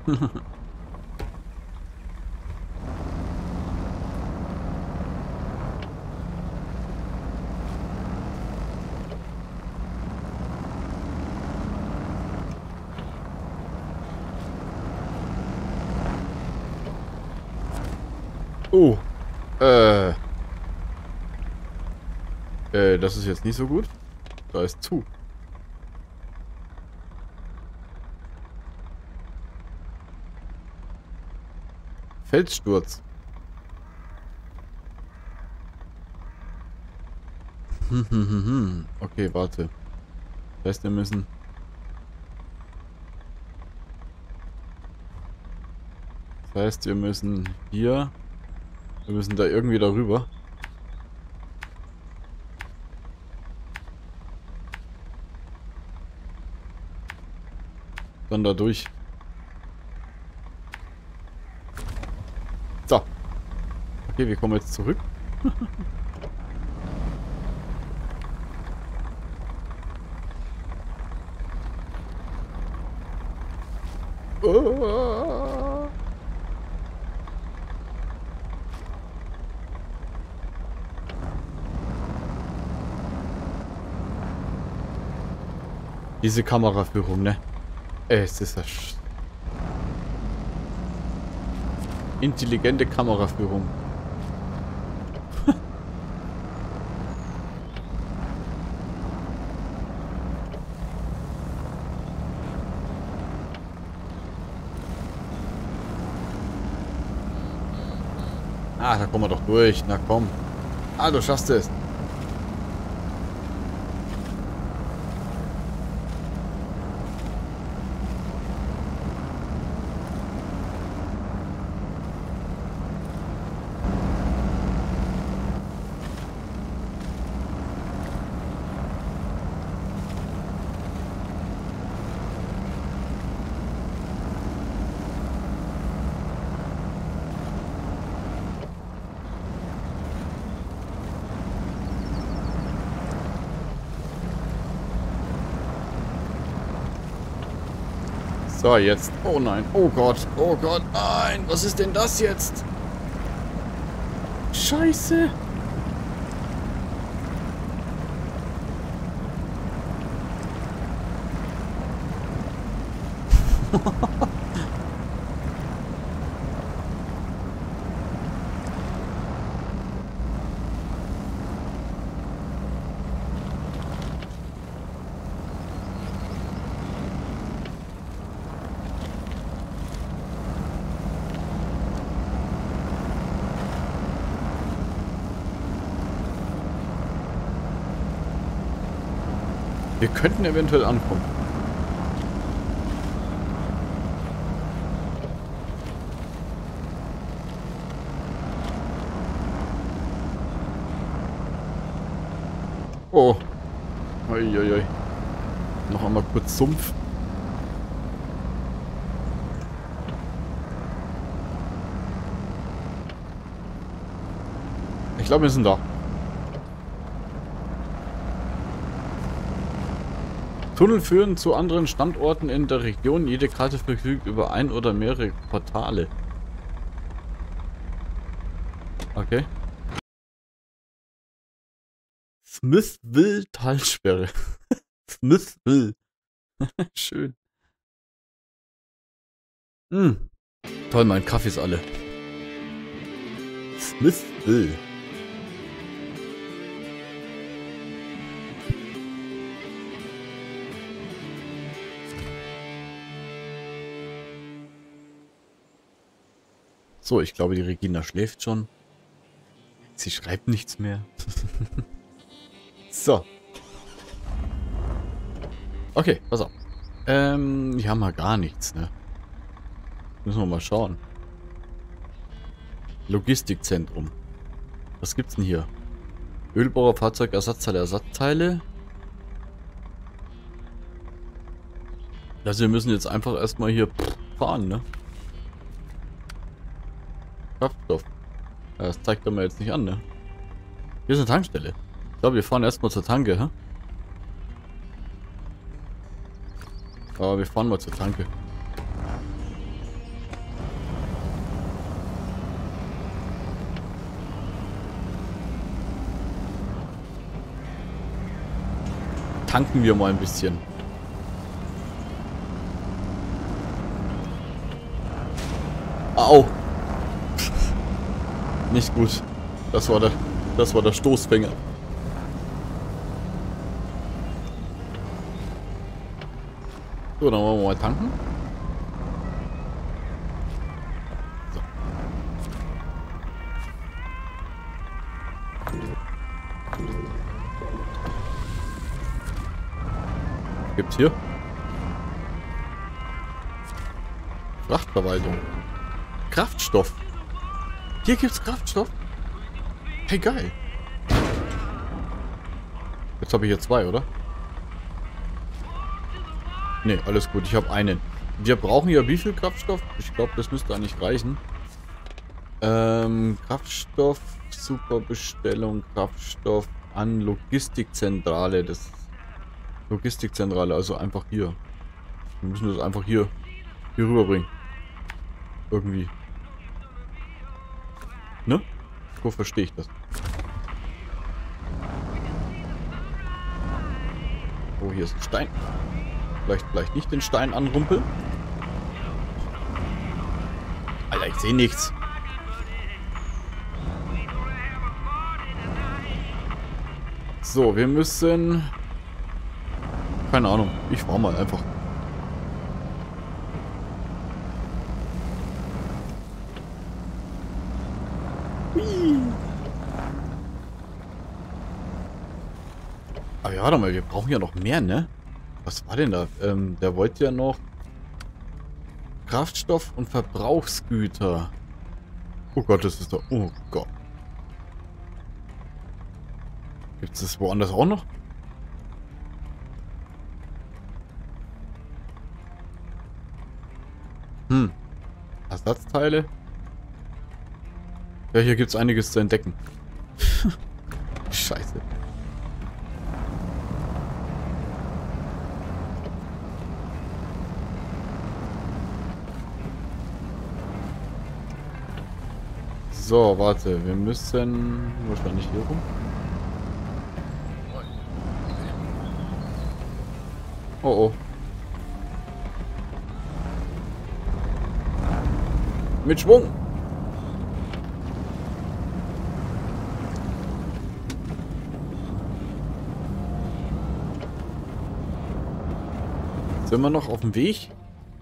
Oh. Das ist jetzt nicht so gut. Da ist zu. Felssturz. Okay, warte. Das heißt, wir müssen... Das heißt, wir müssen hier... Wir müssen da irgendwie darüber. Dann da durch. So. Okay, wir kommen jetzt zurück. Diese Kameraführung, ne? Es ist das... Intelligente Kameraführung. Ah, da kommen wir doch durch. Na komm. Ah, du schaffst es. So, jetzt. Oh nein. Oh Gott. Oh Gott. Nein. Was ist denn das jetzt? Scheiße. Wir könnten eventuell ankommen. Oh. Uiuiui. Noch einmal kurz Sumpf. Ich glaube, wir sind da. Tunnel führen zu anderen Standorten in der Region. Jede Karte verfügt über ein oder mehrere Portale. Okay. Smithville Talsperre. Smithville. Schön. Toll, mein Kaffee ist alle. Smithville. So, ich glaube, die Regina schläft schon. Sie schreibt nichts mehr. So. Okay, pass auf. Hier haben wir gar nichts, ne? Müssen wir mal schauen. Logistikzentrum. Was gibt's denn hier? Ölbohrer, Fahrzeugersatzteile, Ersatzteile. Also wir müssen jetzt einfach erstmal hier fahren, ne? Kraftstoff. Ja, das zeigt er mir jetzt nicht an, ne? Hier ist eine Tankstelle. Ich glaube, wir fahren erstmal zur Tanke, hä? Aber wir fahren mal zur Tanke. Tanken wir mal ein bisschen. Au! Nicht gut. Das war der Stoßfänger. So, dann wollen wir mal tanken. So. Gibt's hier? Frachtverwaltung. Kraftstoff. Hier gibt's Kraftstoff. Hey, geil. Jetzt habe ich hier 2, oder? Ne, alles gut. Ich habe einen. Wir brauchen ja wie viel Kraftstoff? Ich glaube, das müsste eigentlich reichen. Kraftstoff, Superbestellung, Kraftstoff an Logistikzentrale. Das Logistikzentrale, also einfach hier. Wir müssen das einfach hier rüberbringen. Irgendwie. Ne? So verstehe ich das. Oh, hier ist ein Stein. Vielleicht nicht den Stein anrumpeln. Alter, ich sehe nichts. So, wir müssen... Keine Ahnung. Ich fahre mal einfach. Aber ja, warte mal, wir brauchen ja noch mehr, ne? Was war denn da? Der wollte ja noch Kraftstoff und Verbrauchsgüter. Oh Gott, das ist doch... Oh Gott. Gibt es das woanders auch noch? Ersatzteile? Ja, hier gibt es einiges zu entdecken. Scheiße. So, warte. Wir müssen wahrscheinlich hier rum. Oh oh. Mit Schwung. Sind wir noch auf dem Weg?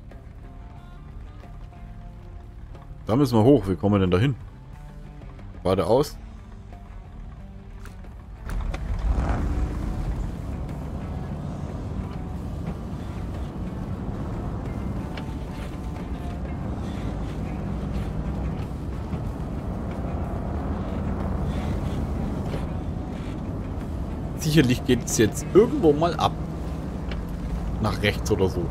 Da müssen wir hoch. Wie kommen wir denn da hin? Geradeaus. Sicherlich geht es jetzt irgendwo mal ab. Nach rechts oder so.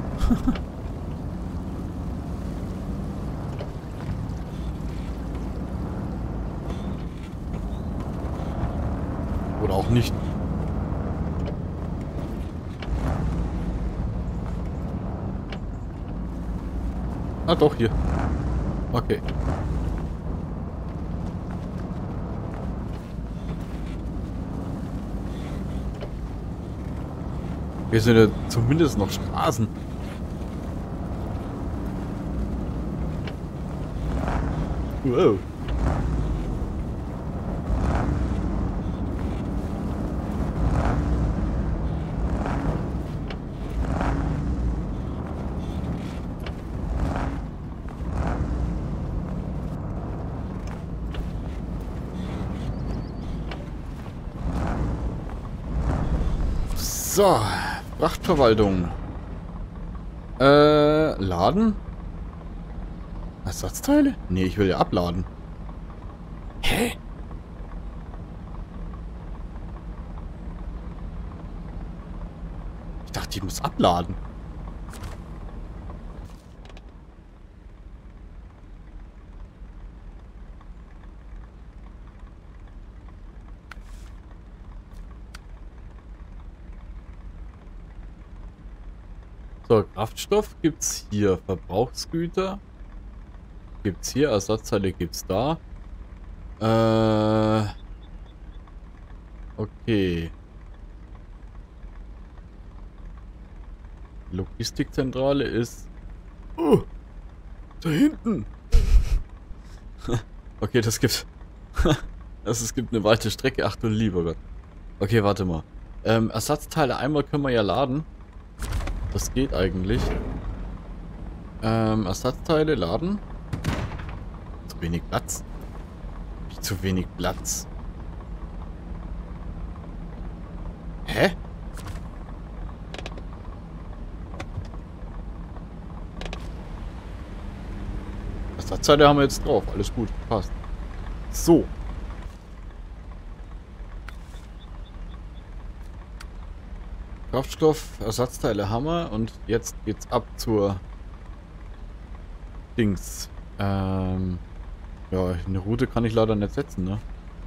Oder auch nicht. Ah, doch, hier. Okay. Hier sind ja zumindest noch Straßen. Wow. So, Frachtverwaltung. Laden? Ersatzteile? Nee, ich will ja abladen. Hä? Ich dachte, ich muss abladen. So, Kraftstoff gibt's hier. Verbrauchsgüter gibt's hier. Ersatzteile gibt's da. Okay. Logistikzentrale ist... Oh, da hinten. Okay, das gibt... Es gibt eine weite Strecke. Ach du lieber Gott. Okay, warte mal. Ersatzteile einmal können wir ja laden. Das geht eigentlich. Ersatzteile laden. Zu wenig Platz. Wie zu wenig Platz. Hä? Ersatzteile haben wir jetzt drauf. Alles gut. Passt. So. Kraftstoff, Ersatzteile Hammer und jetzt geht's ab zur Dings. Ja, eine Route kann ich leider nicht setzen, ne?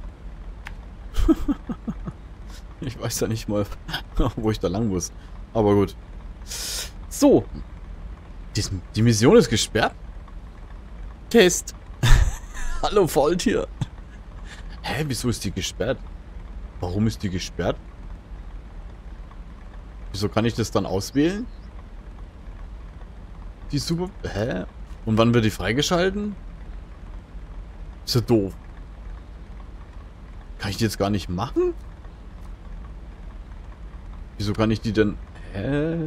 Ich weiß ja nicht mal, wo ich da lang muss. Aber gut. So. Die Mission ist gesperrt? Test. Hallo Faultier. Hä, wieso ist die gesperrt? Warum ist die gesperrt? Wieso kann ich das dann auswählen? Die super... Hä? Und wann wird die freigeschalten? Ist ja doof. Kann ich die jetzt gar nicht machen? Wieso kann ich die denn... Hä?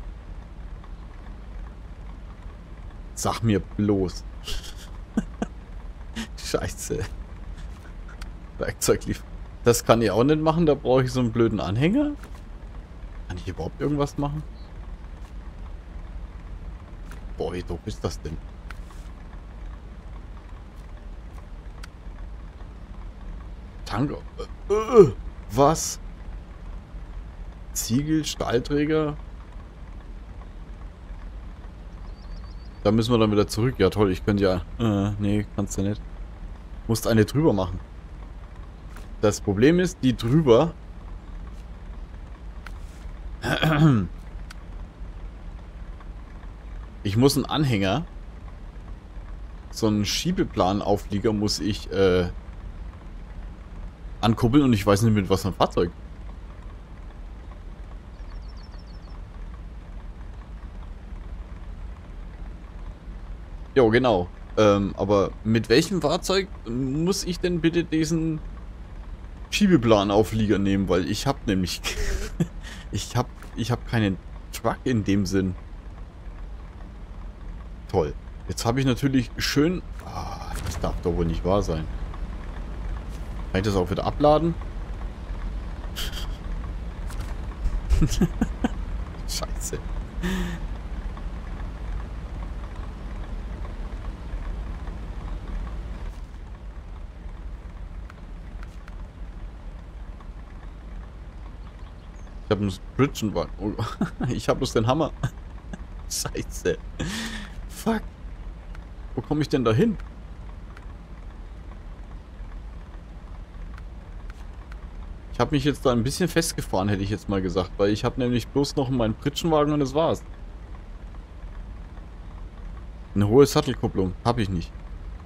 Sag mir bloß. Scheiße. Werkzeug lief. Das kann ich auch nicht machen, da brauche ich so einen blöden Anhänger. Kann ich überhaupt irgendwas machen? Boah, wie doof ist das denn? Tank... was? Ziegel, Stahlträger? Da müssen wir dann wieder zurück. Ja toll, ich könnte ja... nee, kannst du nicht. Musst eine drüber machen. Das Problem ist, die drüber... Ich muss einen Anhänger so einen Schiebeplanauflieger muss ich ankuppeln und ich weiß nicht mit was für ein Fahrzeug. Jo, genau. Aber mit welchem Fahrzeug muss ich denn bitte diesen Schiebeplanauflieger nehmen? Weil ich habe nämlich ich hab keinen Truck in dem Sinn. Toll. Jetzt habe ich natürlich schön... Ah, das darf doch wohl nicht wahr sein. Kann ich das auch wieder abladen? Scheiße. Ich habe einen Bridgenwagen. Oh, ich habe bloß den Hammer. Scheiße. Fuck. Wo komme ich denn da hin? Ich habe mich jetzt da ein bisschen festgefahren, hätte ich jetzt mal gesagt. Weil ich habe nämlich bloß noch meinen Pritschenwagen und das war's. Eine hohe Sattelkupplung. Habe ich nicht.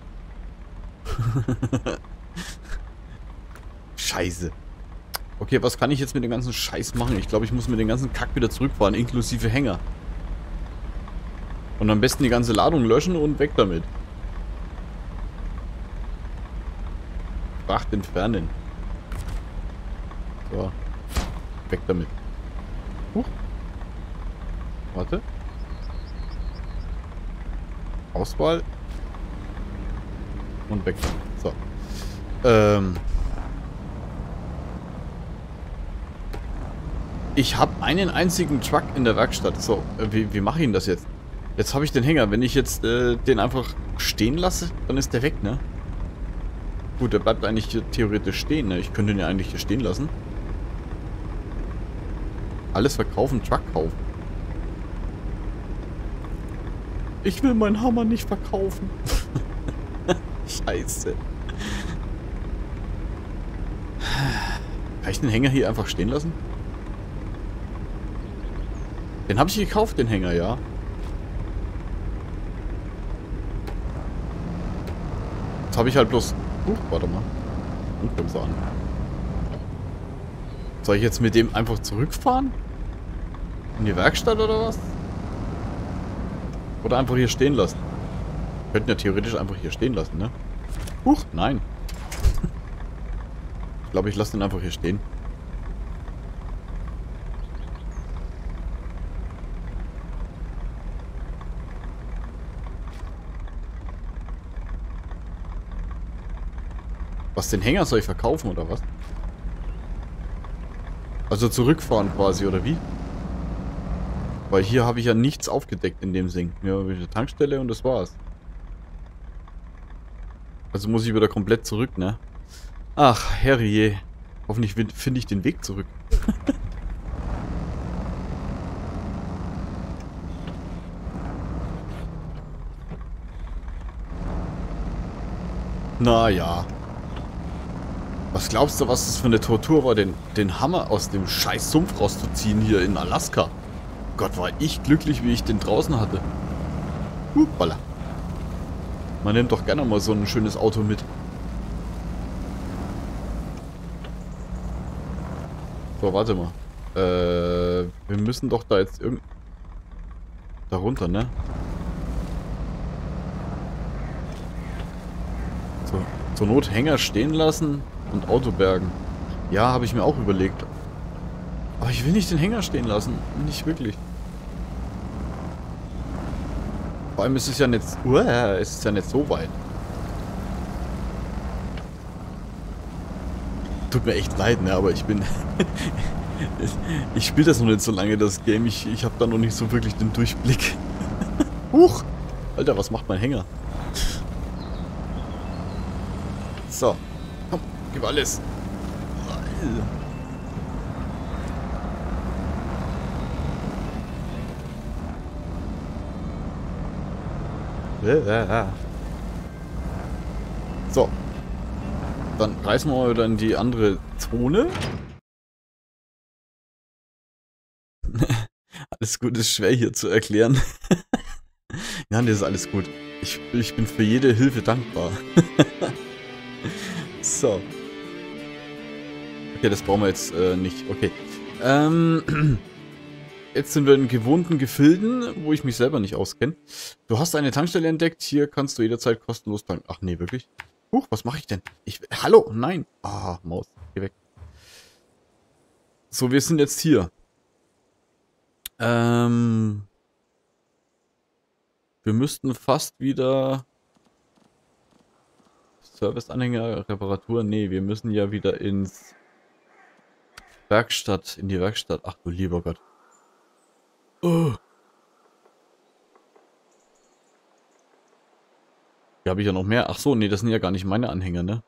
Scheiße. Okay, was kann ich jetzt mit dem ganzen Scheiß machen? Ich glaube, ich muss mit dem ganzen Kack wieder zurückfahren, inklusive Hänger. Und am besten die ganze Ladung löschen und weg damit. Fracht entfernen. So. Weg damit. Huch. Warte. Auswahl. Und weg. So. Ich habe einen einzigen Truck in der Werkstatt. So, wie mache ich denn das jetzt? Jetzt habe ich den Hänger. Wenn ich jetzt den einfach stehen lasse, dann ist der weg, ne? Gut, der bleibt eigentlich hier theoretisch stehen, ne? Ich könnte ihn ja eigentlich hier stehen lassen. Alles verkaufen, Truck kaufen. Ich will meinen Hammer nicht verkaufen. Scheiße. Kann ich den Hänger hier einfach stehen lassen? Den habe ich gekauft, den Hänger, ja. Jetzt habe ich halt bloß... warte mal. Bremse an. Soll ich jetzt mit dem einfach zurückfahren? In die Werkstatt oder was? Oder einfach hier stehen lassen? Wir könnten ja theoretisch einfach hier stehen lassen, ne? Huch, nein. Ich glaube, ich lasse den einfach hier stehen. Was, den Hänger soll ich verkaufen oder was? Also zurückfahren quasi, oder wie? Weil hier habe ich ja nichts aufgedeckt in dem Sinn. Ja, eine Tankstelle und das war's. Also muss ich wieder komplett zurück, ne? Ach, herrje. Hoffentlich finde ich den Weg zurück. Naja. Was glaubst du, was das für eine Tortur war, den Hammer aus dem scheiß Sumpf rauszuziehen hier in Alaska? Gott, war ich glücklich, wie ich den draußen hatte. Hoppala. Man nimmt doch gerne mal so ein schönes Auto mit. So, warte mal. Wir müssen doch da jetzt irgend... Da runter, ne? So, zur Not Hänger stehen lassen und Auto bergen. Ja, habe ich mir auch überlegt. Aber ich will nicht den Hänger stehen lassen. Nicht wirklich. Vor allem ist es ja nicht... es ist ja nicht so weit. Tut mir echt leid, ne? Aber ich bin... ich spiele das noch nicht so lange, das Game. Ich habe da noch nicht so wirklich den Durchblick. Huch! Alter, was macht mein Hänger? So. Komm, gib alles. So. Dann reißen wir mal wieder in die andere Zone. Alles gut, ist schwer hier zu erklären. Ja, das ist alles gut. Ich bin für jede Hilfe dankbar. So. Okay, das brauchen wir jetzt nicht. Okay. Jetzt sind wir in gewohnten Gefilden, wo ich mich selber nicht auskenne. Du hast eine Tankstelle entdeckt. Hier kannst du jederzeit kostenlos tanken. Ach nee, wirklich? Huch, was mache ich denn? Hallo? Nein. Ah, Maus. Geh weg. So, wir sind jetzt hier. Wir müssten fast wieder... Serviceanhänger, Reparatur. Nee, wir müssen ja wieder in die Werkstatt. Ach du lieber Gott. Oh. Hier habe ich ja noch mehr. Ach so, nee, das sind ja gar nicht meine Anhänger, ne?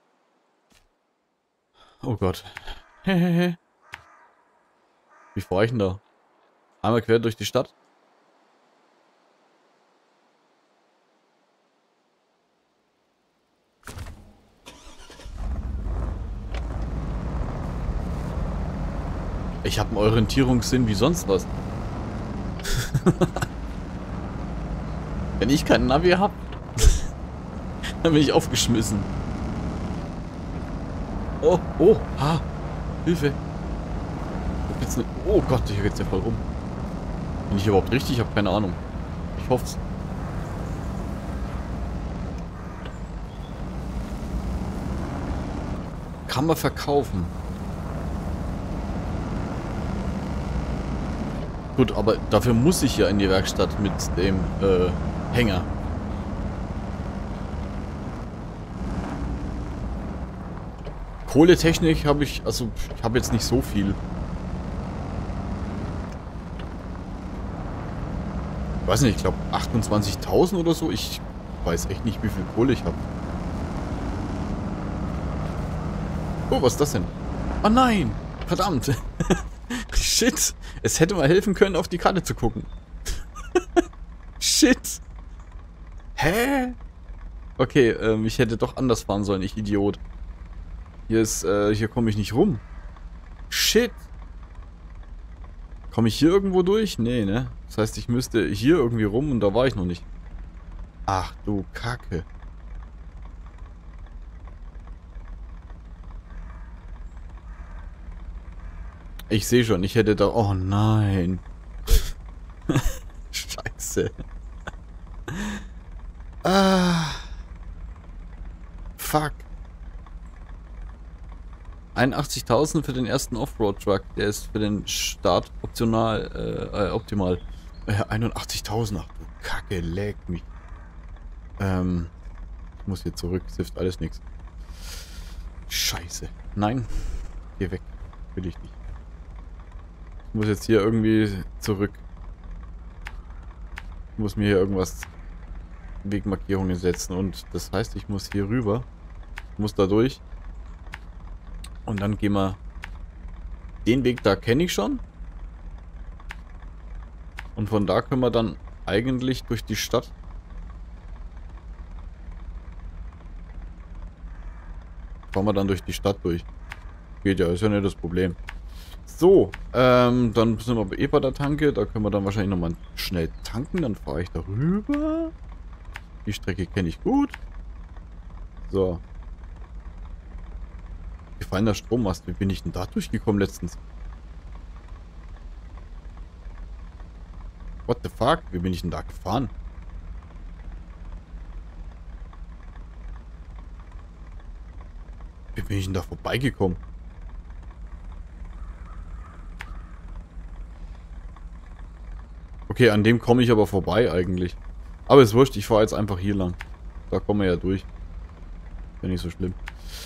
Oh Gott. Wie fahre ich denn da? Einmal quer durch die Stadt? Ich habe einen Orientierungssinn wie sonst was. Wenn ich keinen Navi habe, dann bin ich aufgeschmissen. Oh, oh, ha, Hilfe. Wo geht's denn? Oh Gott, hier geht's ja voll rum. Bin ich überhaupt richtig? Ich habe keine Ahnung. Ich hoff's. Kann man verkaufen. Gut, aber dafür muss ich ja in die Werkstatt mit dem Hänger. Kohletechnik habe ich, also ich habe jetzt nicht so viel. Ich weiß nicht, ich glaube 28.000 oder so. Ich weiß echt nicht, wie viel Kohle ich habe. Oh, was ist das denn? Oh nein! Verdammt! Shit! Es hätte mal helfen können, auf die Karte zu gucken. Shit! Hä? Okay, ich hätte doch anders fahren sollen, ich Idiot. Hier komme ich nicht rum. Shit! Komme ich hier irgendwo durch? Nee, ne? Das heißt, ich müsste hier irgendwie rum und da war ich noch nicht. Ach du Kacke. Ich sehe schon, ich hätte da... Oh nein. Scheiße. Ah. Fuck. 81.000 für den ersten Offroad-Truck. Der ist für den Start optimal. 81.000. Ach du Kacke, leck mich. Ich muss hier zurück. Es hilft alles nichts. Scheiße. Nein. Geh weg. Will ich nicht. Ich muss jetzt hier irgendwie zurück. Ich muss mir hier irgendwas Wegmarkierungen setzen. Und das heißt, ich muss hier rüber. Ich muss da durch. Und dann gehen wir... Den Weg da kenne ich schon. Und von da können wir dann eigentlich durch die Stadt. Fahren wir dann durch die Stadt durch. Geht ja, ist ja nicht das Problem. So, dann sind wir bei der Tanke. Da können wir dann wahrscheinlich nochmal schnell tanken. Dann fahre ich darüber. Die Strecke kenne ich gut. So. Gefallener Strommast. Wie bin ich denn da durchgekommen letztens? What the fuck? Wie bin ich denn da gefahren? Wie bin ich denn da vorbeigekommen? Okay, an dem komme ich aber vorbei eigentlich. Aber ist wurscht, ich fahre jetzt einfach hier lang. Da kommen wir ja durch. Ist ja nicht so schlimm.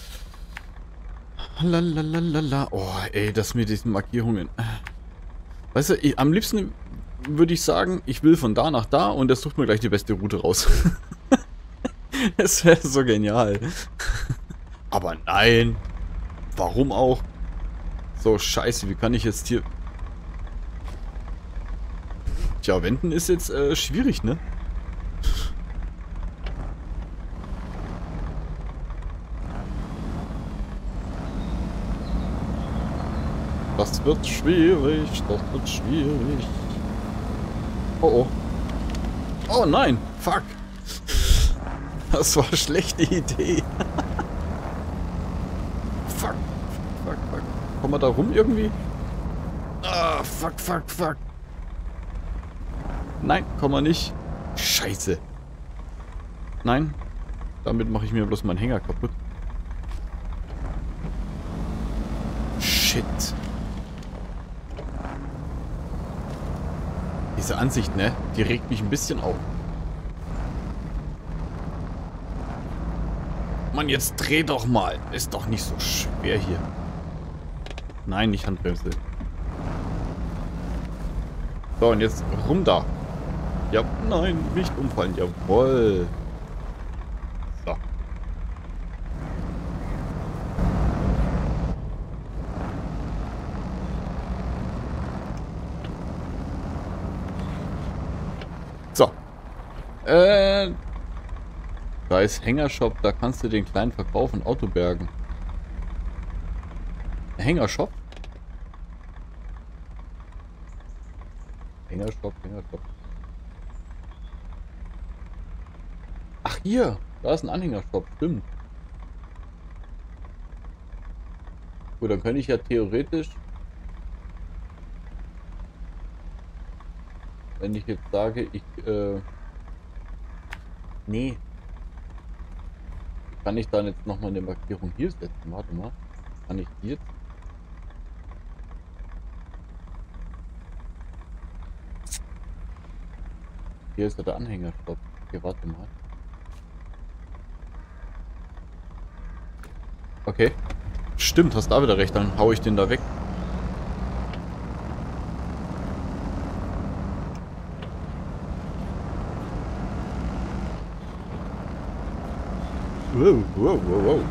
Lalalala. Oh, ey, das mit diesen Markierungen. Weißt du, am liebsten würde ich sagen, ich will von da nach da und das sucht mir gleich die beste Route raus. Das wäre so genial. Aber nein. Warum auch? So, scheiße, wie kann ich jetzt hier... Tja, wenden ist jetzt schwierig, ne? Das wird schwierig, das wird schwierig. Oh oh. Oh nein, fuck. Das war eine schlechte Idee. Fuck, fuck, fuck. Kommen wir da rum irgendwie? Ah, fuck, fuck, fuck. Nein, kommen wir nicht. Scheiße. Nein. Damit mache ich mir bloß meinen Hänger kaputt. Shit. Diese Ansicht, ne? Die regt mich ein bisschen auf. Mann, jetzt dreh doch mal. Ist doch nicht so schwer hier. Nein, nicht Handbremse. So, und jetzt rum da. Ja, nein, nicht umfallen. Jawohl. So. So. Da ist Hängershop, da kannst du den kleinen verkaufen, Auto bergen. Hängershop? Hängershop. Ach hier, da ist ein Anhängershop, stimmt. Gut, dann könnte ich ja theoretisch, wenn ich jetzt sage, nee. Kann ich dann jetzt nochmal eine Markierung hier setzen? Warte mal. Kann ich die jetzt? Hier ist ja der Anhängerstopp. Okay, warte mal. Okay. Stimmt, hast da wieder recht. Dann hau ich den da weg. Wow, wow, wow, wow.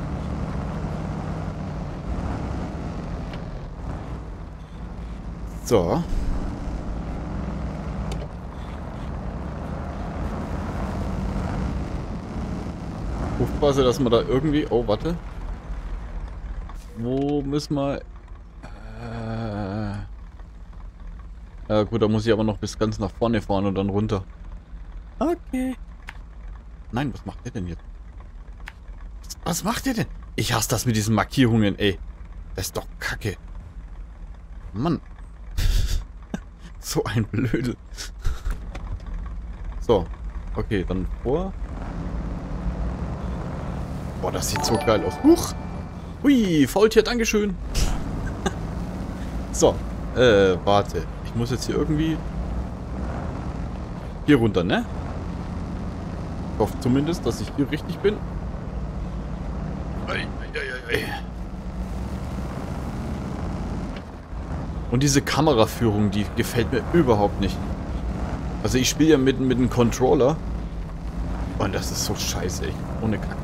So. Aufpasse, dass man da irgendwie... Oh, warte. Wo müssen wir... Ja gut, da muss ich aber noch bis ganz nach vorne fahren und dann runter. Okay. Nein, was macht der denn jetzt? Was macht ihr denn? Ich hasse das mit diesen Markierungen, ey. Das ist doch Kacke. Mann. So ein Blödel. So. Okay, dann vor. Boah, das sieht so geil aus. Huch. Hui, Faultier, dankeschön. So. Warte. Ich muss jetzt hier irgendwie... Hier runter, ne? Ich hoffe zumindest, dass ich hier richtig bin. Und diese Kameraführung, die gefällt mir überhaupt nicht. Also ich spiele ja mit einem Controller. Und das ist so scheiße, ey. Ohne Kack.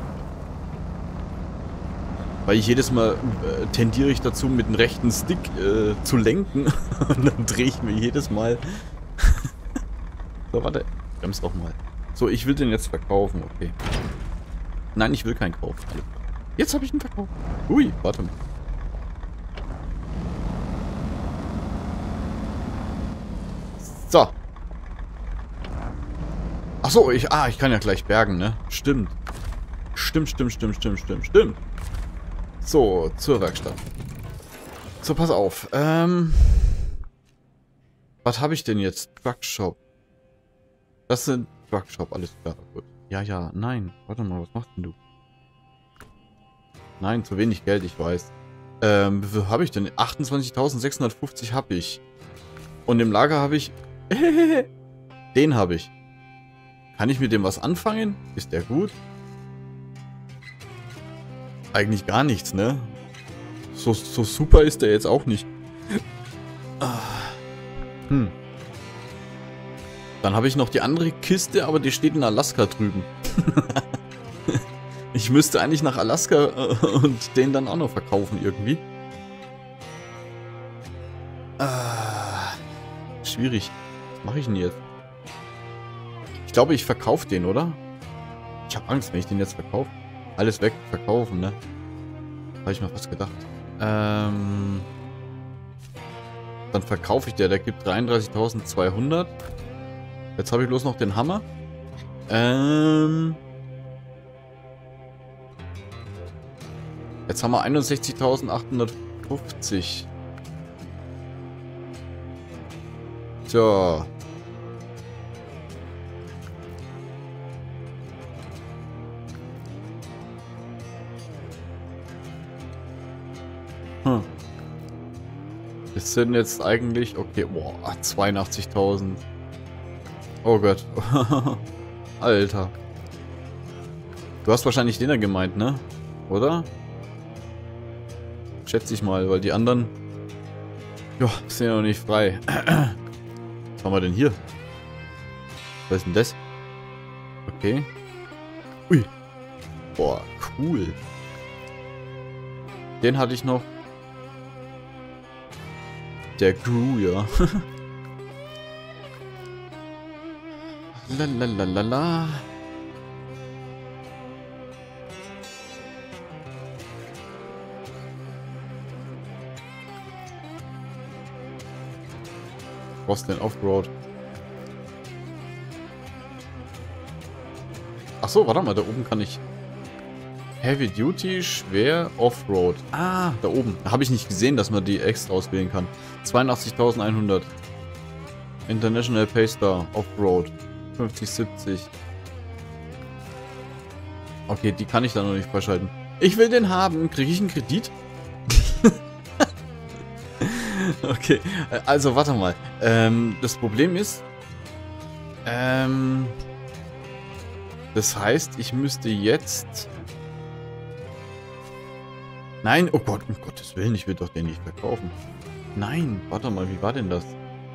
Weil ich jedes Mal tendiere ich dazu, mit dem rechten Stick zu lenken. Und dann drehe ich mir jedes Mal... So, warte. Bremst doch mal. So, ich will den jetzt verkaufen, okay. Nein, ich will keinen kaufen. Jetzt habe ich ihn verkauft. Ui, warte mal. So. Achso, ich kann ja gleich bergen, ne? Stimmt. Stimmt. So, zur Werkstatt. So, pass auf. Was habe ich denn jetzt? Truckshop. Das sind Truckshop, alles klar. Gut. Ja, nein. Warte mal, was machst denn du? Nein, zu wenig Geld, ich weiß. Wie viel habe ich denn? 28.650 habe ich. Und im Lager habe ich... Den habe ich. Kann ich mit dem was anfangen? Ist der gut? Eigentlich gar nichts, ne? So super ist der jetzt auch nicht. Dann habe ich noch die andere Kiste, aber die steht in Alaska drüben. Ich müsste eigentlich nach Alaska und den dann auch noch verkaufen irgendwie. Schwierig. Was mache ich denn jetzt? Ich glaube, ich verkaufe den, oder? Ich habe Angst, wenn ich den jetzt verkaufe. Alles weg, verkaufen, ne? Habe ich mir fast gedacht. Dann verkaufe ich der. Der gibt 33.200. Jetzt habe ich bloß noch den Hammer. Jetzt haben wir 61.850. Tja. Das sind jetzt eigentlich... Okay, boah, 82.000. Oh Gott. Alter. Du hast wahrscheinlich den da gemeint, ne? Oder? Schätze ich mal, weil die anderen... Ja, sind ja noch nicht frei. Was haben wir denn hier? Was ist denn das? Okay. Ui. Boah, cool. Den hatte ich noch. Der Gru, ja. Lalalala. Was denn Offroad? Achso, warte mal, da oben kann ich... Heavy Duty, schwer, Offroad. Ah, da oben. Da habe ich nicht gesehen, dass man die extra auswählen kann. 82.100. International Paystar, Offroad. 50-70. Okay, die kann ich da noch nicht freischalten. Ich will den haben. Kriege ich einen Kredit? Okay, also warte mal. Das Problem ist... das heißt, ich müsste jetzt... Nein, oh Gott, um Gottes Willen, ich will doch den nicht verkaufen. Nein, warte mal, wie war denn das?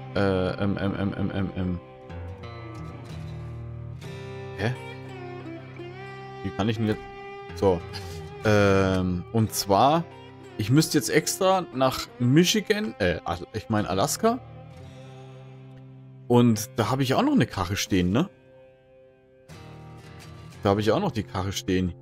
Hä? Wie kann ich denn jetzt... So. Und zwar, ich müsste jetzt extra nach Michigan, ich meine Alaska. Und da habe ich auch noch eine Karre stehen, ne? Da habe ich auch noch die Karre stehen.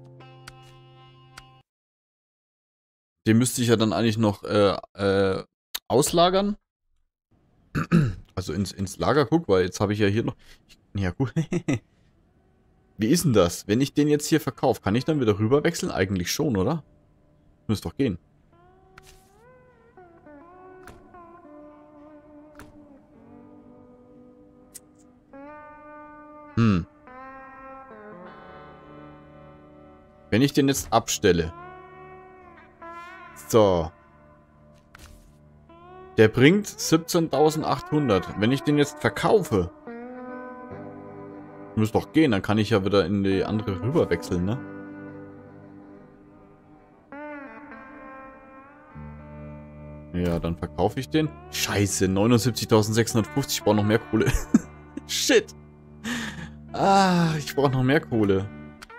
Den müsste ich ja dann eigentlich noch auslagern. Also ins Lager guck, weil jetzt habe ich ja hier noch... Ja gut. Wie ist denn das? Wenn ich den jetzt hier verkaufe, kann ich dann wieder rüber wechseln? Eigentlich schon, oder? Müsste doch gehen. Wenn ich den jetzt abstelle. So. Der bringt 17.800. Wenn ich den jetzt verkaufe. Muss doch gehen, dann kann ich ja wieder in die andere rüber wechseln, ne? Ja, dann verkaufe ich den. Scheiße, 79.650. Ich brauche noch mehr Kohle. Shit. Ah, ich brauche noch mehr Kohle.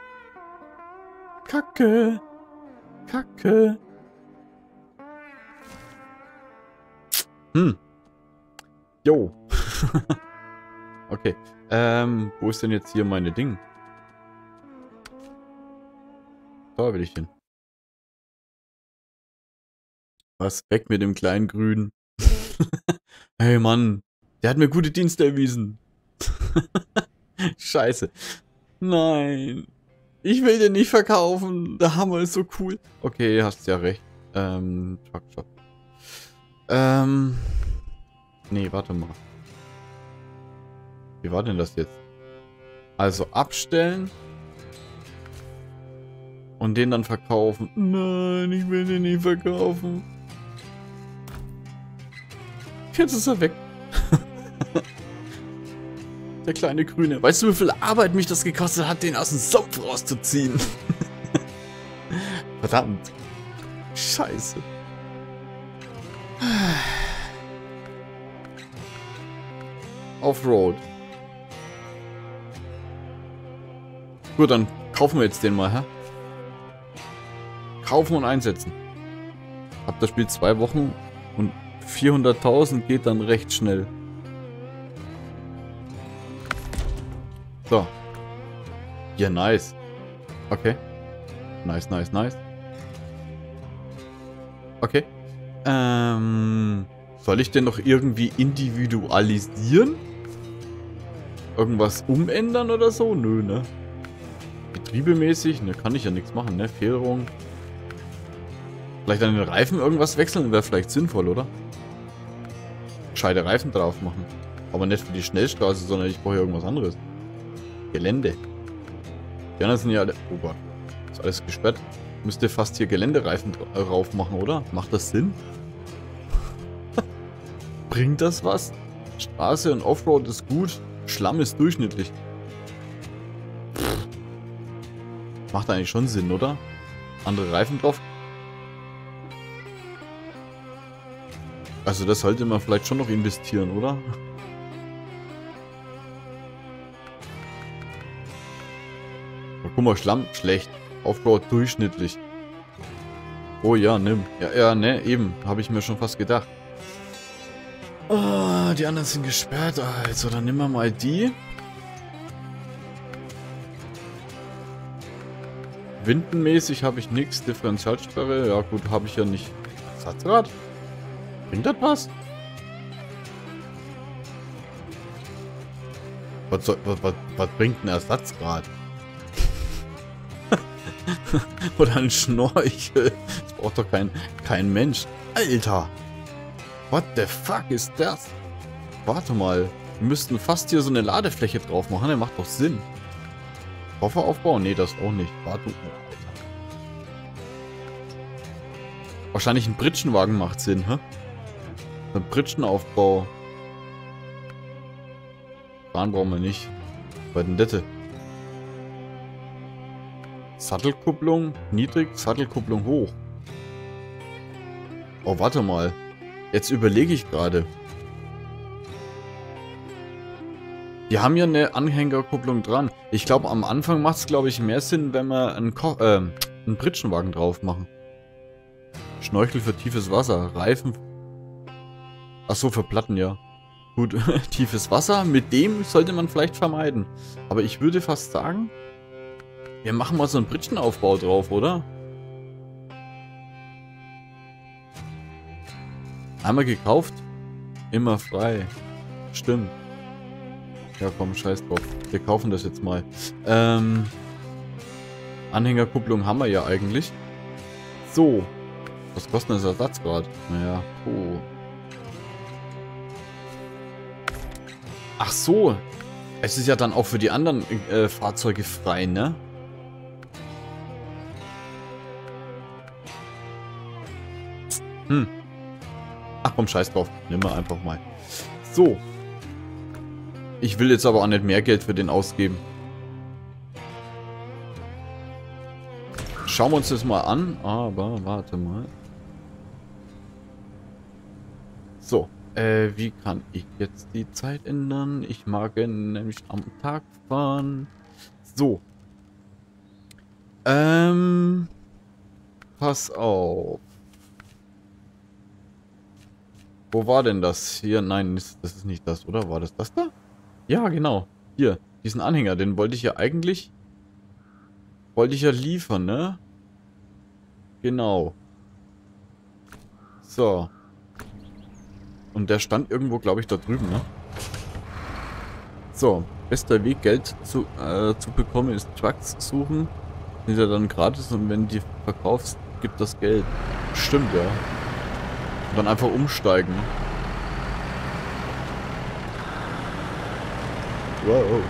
Kacke. Kacke. Jo. Okay. Wo ist denn jetzt hier meine Ding? Da will ich hin. Was? Weg mit dem kleinen Grün. Hey Mann, der hat mir gute Dienste erwiesen. Scheiße. Nein. Ich will den nicht verkaufen. Der Hammer ist so cool. Okay, hast ja recht. Truckshop. Nee, warte mal. Wie war denn das jetzt? Also abstellen. Und den dann verkaufen. Nein, ich will den nicht verkaufen. Jetzt ist er weg. Der kleine Grüne. Weißt du, wie viel Arbeit mich das gekostet hat, den aus dem Sumpf rauszuziehen? Verdammt. Scheiße. Offroad. Gut, dann kaufen wir jetzt den mal, hä? Kaufen und einsetzen. Hab das Spiel 2 Wochen und 400.000 geht dann recht schnell. So. Ja, nice. Okay. Nice, nice, nice. Okay. Soll ich den noch irgendwie individualisieren? irgendwas umändern oder so? Nö, ne? Getriebemäßig? Ne, kann ich ja nichts machen, ne? Federung. Vielleicht an den Reifen irgendwas wechseln, wäre vielleicht sinnvoll, oder? Gescheite Reifen drauf machen. Aber nicht für die Schnellstraße, sondern ich brauche ja irgendwas anderes. Gelände. Die anderen sind ja alle... Oh Gott. Ist alles gesperrt. Müsste fast hier Geländereifen drauf machen, oder? Macht das Sinn? Bringt das was? Straße und Offroad ist gut. Schlamm ist durchschnittlich. Pff. Macht eigentlich schon Sinn, oder? Andere Reifen drauf. Also das sollte man vielleicht schon noch investieren, oder? Oh, guck mal, Schlamm schlecht. Offroad durchschnittlich. Oh ja, nimm. Ja, ne, eben. Habe ich mir schon fast gedacht. Oh, die anderen sind gesperrt. Also, dann nehmen wir mal die. Windenmäßig habe ich nichts. Differentialsperre. Ja gut, habe ich ja nicht. Ersatzrad? Bringt das was? Was bringt ein Ersatzrad? Oder ein Schnorchel. Das braucht doch kein Mensch. Alter! What the fuck ist das? Warte mal. Wir müssten fast hier so eine Ladefläche drauf machen. Der macht doch Sinn. Koffer aufbauen? Nee, das auch nicht. Warte. Alter. Wahrscheinlich ein Pritschenwagen macht Sinn, hä? Ein Pritschenaufbau. Bahn brauchen wir nicht. Bei den Dette. Sattelkupplung niedrig, Sattelkupplung hoch. Oh, warte mal. Jetzt überlege ich gerade. Die haben ja eine Anhängerkupplung dran. Ich glaube, am Anfang macht es, glaube ich, mehr Sinn, wenn wir einen Pritschenwagen drauf machen. Schnorchel für tiefes Wasser. Reifen. Achso, für Platten, ja. Gut, tiefes Wasser. Mit dem sollte man vielleicht vermeiden. Aber ich würde fast sagen, wir machen mal so einen Pritschenaufbau drauf, oder? Einmal gekauft, immer frei. Stimmt. Ja komm, scheiß drauf. Wir kaufen das jetzt mal. Anhängerkupplung haben wir ja eigentlich. So. Was kostet das Ersatzrad? Naja, oh. Ach so. Es ist ja dann auch für die anderen Fahrzeuge frei, ne? Ach komm, scheiß drauf. Nimm mal einfach mal. So. Ich will jetzt aber auch nicht mehr Geld für den ausgeben. Schauen wir uns das mal an. Aber warte mal. So. Wie kann ich jetzt die Zeit ändern? Ich mag nämlich am Tag fahren. So. Pass auf. Wo war denn das? Hier, nein, das ist nicht das, oder? War das das da? Ja, genau. Hier, diesen Anhänger, den wollte ich ja eigentlich... Wollte ich ja liefern, ne? Genau. So. Und der stand irgendwo, glaube ich, da drüben, ne? So. Bester Weg, Geld zu bekommen, ist Trucks suchen. Sind ja dann gratis und wenn die verkaufst, gibt das Geld. Stimmt, ja. Und dann einfach umsteigen. Wow.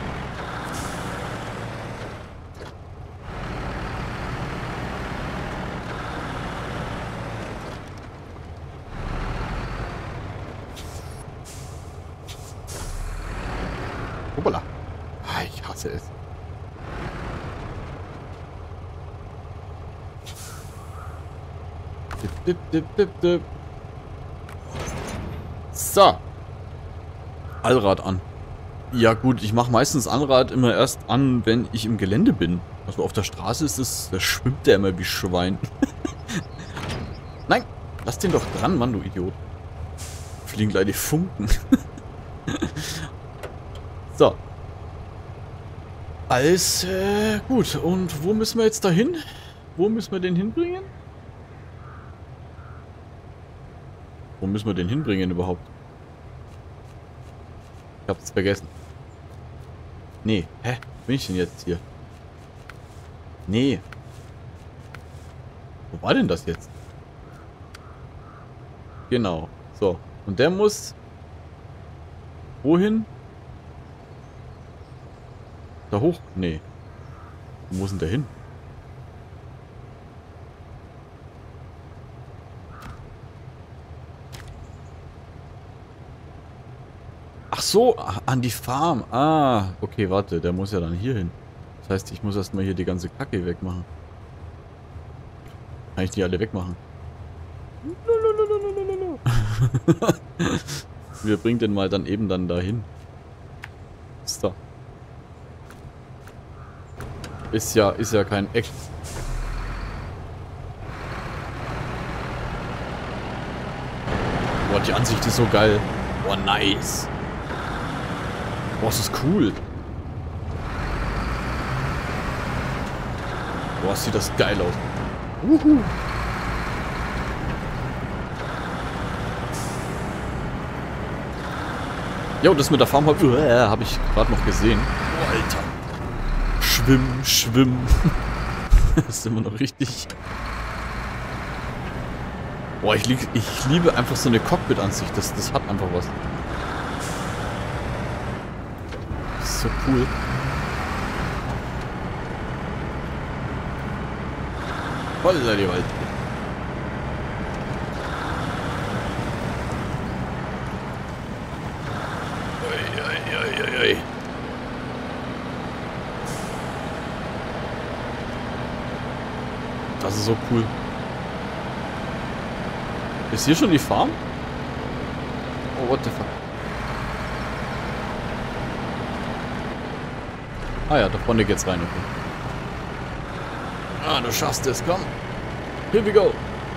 Hoppala. Ah, ich hasse es. Dip, dip, dip, dip. So. Allrad an. Ja gut, ich mache meistens Allrad immer erst an, wenn ich im Gelände bin. Also auf der Straße ist es, da schwimmt der immer wie Schwein. Nein, lass den doch dran, Mann, du Idiot. Fliegen gleich die Funken. So. Alles gut. Und wo müssen wir jetzt dahin? Wo müssen wir den hinbringen? Wo müssen wir den hinbringen überhaupt? Ich hab's vergessen. Nee. Hä? Wo bin ich denn jetzt hier? Nee. Wo war denn das jetzt? Genau. So. Und der muss... Wohin? Da hoch? Nee. Wo muss denn der hin? Ach so, an die Farm. Ah, okay, warte. Der muss ja dann hier hin. Das heißt, ich muss erstmal hier die ganze Kacke wegmachen. Kann ich die alle wegmachen? Wir bringen den mal dann eben dann dahin. So. Ist ja kein echt. Boah, die Ansicht ist so geil. Boah, nice. Boah, das ist cool. Boah, sieht das geil aus. Wuhu. Jo, das mit der Farm habe ich gerade noch gesehen. Oh, Alter. Schwimm. Das ist immer noch richtig. Boah, ich liebe einfach so eine Cockpit-Ansicht. Das hat einfach was. Das ist so cool. Holla die Wald. Ui. Das ist so cool. Ist hier schon die Farm? Oh, what the fuck. Ah ja, da vorne geht's rein, okay. Ah, du schaffst es, komm. Here we go.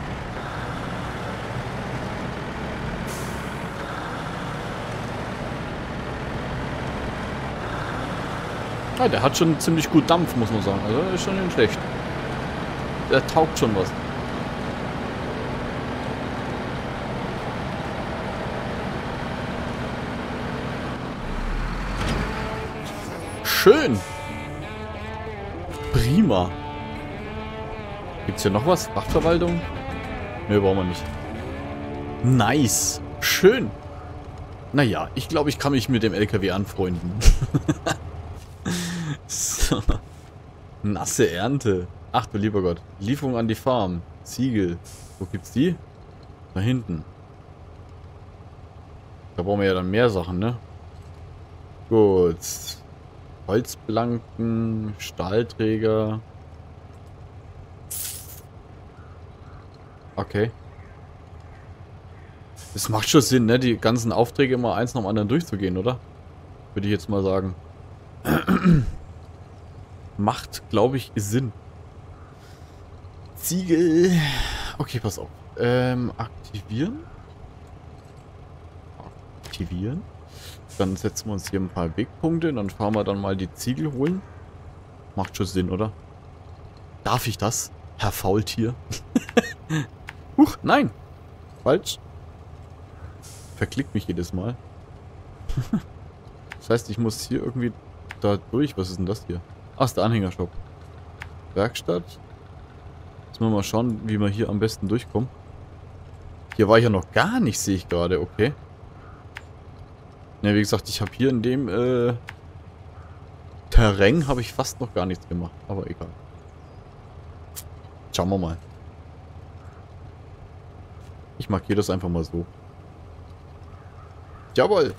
Ah, der hat schon ziemlich gut Dampf, muss man sagen. Also ist schon nicht schlecht. Der taugt schon was. Schön. Prima. Gibt's hier noch was? Frachtverwaltung? Ne, brauchen wir nicht. Nice. Schön. Naja, ich glaube, ich kann mich mit dem LKW anfreunden. So. Nasse Ernte. Ach du lieber Gott. Lieferung an die Farm. Ziegel. Wo gibt's die? Da hinten. Da brauchen wir ja dann mehr Sachen, ne? Gut. Holzplanken, Stahlträger. Okay. Das macht schon Sinn, ne? Die ganzen Aufträge immer eins nach dem anderen durchzugehen, oder? Würde ich jetzt mal sagen. Macht, glaube ich, Sinn. Ziegel. Okay, pass auf. Aktivieren. Aktivieren. Dann setzen wir uns hier ein paar Wegpunkte. Dann fahren wir dann mal die Ziegel holen. Macht schon Sinn, oder? Darf ich das, Herr Faultier? Huch, nein. Falsch. Verklickt mich jedes Mal. Das heißt, ich muss hier irgendwie da durch. Was ist denn das hier? Ach, ist der Anhängershop. Werkstatt. Jetzt müssen wir mal schauen, wie wir hier am besten durchkommen. Hier war ich ja noch gar nicht, sehe ich gerade. Okay. Ja, wie gesagt, ich habe hier in dem Terrain habe ich fast noch gar nichts gemacht. Aber egal. Schauen wir mal. Ich markiere das einfach mal so. Jawohl.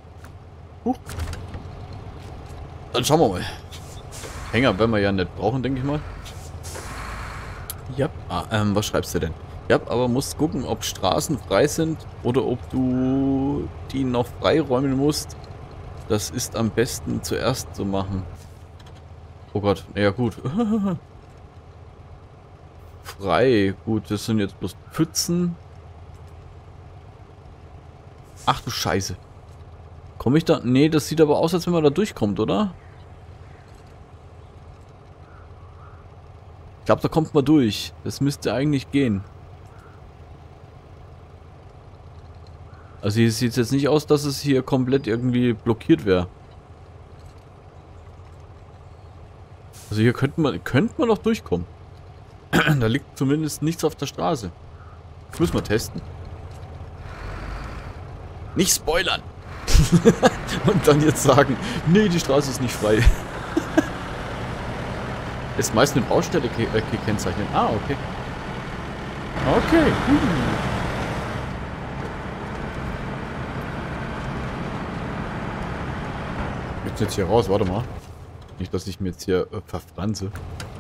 Dann schauen wir mal. Hänger werden wir ja nicht brauchen, denke ich mal. Ja. Was schreibst du denn? Ja, aber musst gucken, ob Straßen frei sind oder ob du die noch freiräumen musst. Das ist am besten zuerst zu machen. Oh Gott, ja gut. Frei. Gut, das sind jetzt bloß Pfützen. Ach du Scheiße. Komme ich da? Nee, das sieht aber aus, als wenn man da durchkommt, oder? Ich glaube, da kommt man durch. Das müsste eigentlich gehen. Also hier sieht es jetzt nicht aus, dass es hier komplett irgendwie blockiert wäre. Also hier könnte man noch durchkommen. Da liegt zumindest nichts auf der Straße. Das müssen wir testen. Nicht spoilern! Und dann jetzt sagen, nee, die Straße ist nicht frei. Ist meist eine Baustelle gekennzeichnet. Ah, okay. Okay. Jetzt hier raus, warte mal. Nicht, dass ich mir jetzt hier verfranse.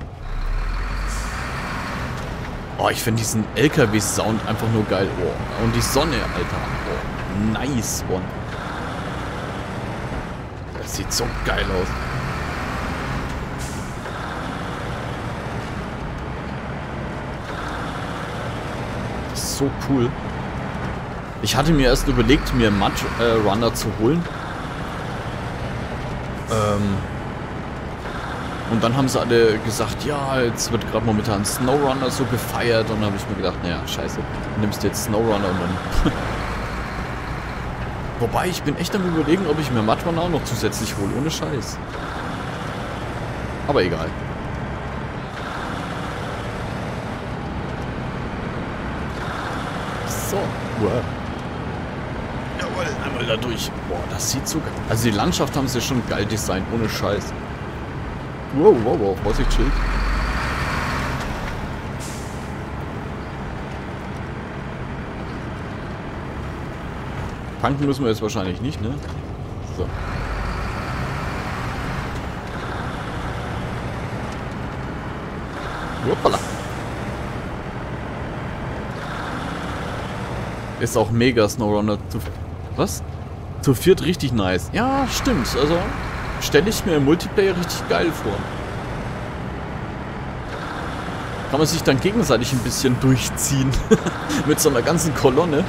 Oh, ich finde diesen LKW-Sound einfach nur geil. Oh. Und die Sonne, Alter. Oh, nice one. Das sieht so geil aus. Das ist so cool. Ich hatte mir erst überlegt, mir Mud Runner zu holen. Und dann haben sie alle gesagt, ja, jetzt wird gerade momentan SnowRunner so gefeiert. Und dann habe ich mir gedacht, naja, scheiße, du nimmst jetzt SnowRunner und dann... Wobei, ich bin echt am Überlegen, ob ich mir Mud Runner auch noch zusätzlich hole, ohne Scheiß. Aber egal. So, wow. Jawohl, einmal da durch. Boah, das sieht so geil. Also die Landschaft haben sie schon geil designt, ohne Scheiß. Wow, wow, wow, Vorsicht, Schild. Tanken müssen wir jetzt wahrscheinlich nicht, ne? So. Hoppala. Ist auch mega SnowRunner zu... Was? Zu viert richtig nice. Ja, stimmt. Also stelle ich mir im Multiplayer richtig geil vor. Kann man sich dann gegenseitig ein bisschen durchziehen. Mit so einer ganzen Kolonne.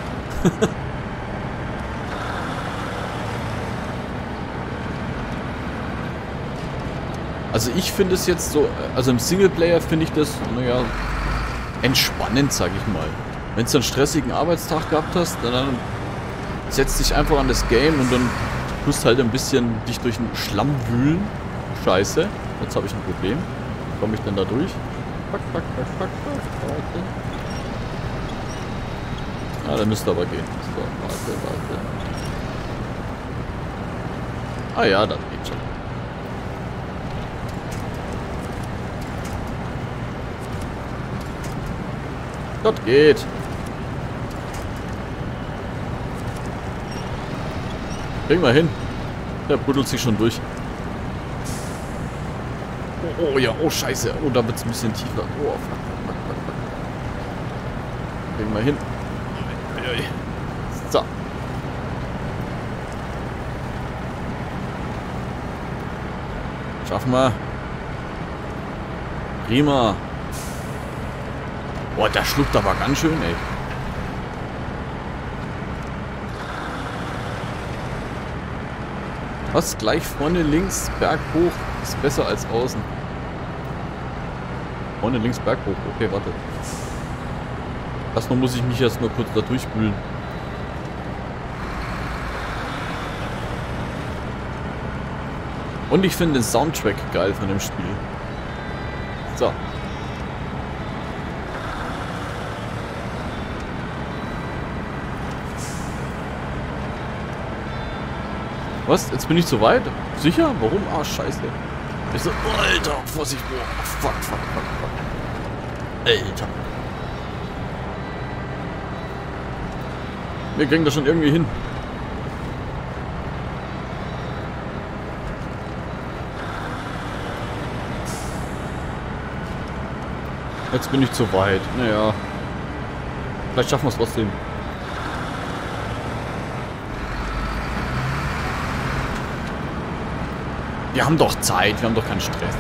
Also ich finde es jetzt so, also im Singleplayer finde ich das, naja, entspannend, sag ich mal. Wenn du einen stressigen Arbeitstag gehabt hast, dann setzt dich einfach an das Game und dann tust halt ein bisschen dich durch den Schlamm wühlen. Scheiße, jetzt habe ich ein Problem. Wie komme ich denn da durch? Fuck, fuck, fuck, fuck, fuck. Ah, der müsste aber gehen. So, warte. Ah ja, das geht schon. Das geht. Kriegen wir hin. Der buddelt sich schon durch. Oh ja, oh scheiße. Oh, da wird es ein bisschen tiefer. Oh, fuck. Kriegen wir hin. So. Schaffen wir. Prima. Boah, der schluckt aber ganz schön, ey. Was? Gleich vorne links, Berg hoch, ist besser als außen. Vorne links, Berg hoch. Okay, warte. Erstmal muss ich mich erst mal kurz da durchspülen. Und ich finde den Soundtrack geil von dem Spiel. So. Was? Jetzt bin ich zu weit? Sicher? Warum? Ah, scheiße. Ich so, oh, Alter, Vorsicht. Oh, fuck. Alter. Wir kriegen das schon irgendwie hin. Jetzt bin ich zu weit. Naja. Vielleicht schaffen wir es trotzdem. Wir haben doch Zeit, wir haben doch keinen Stress.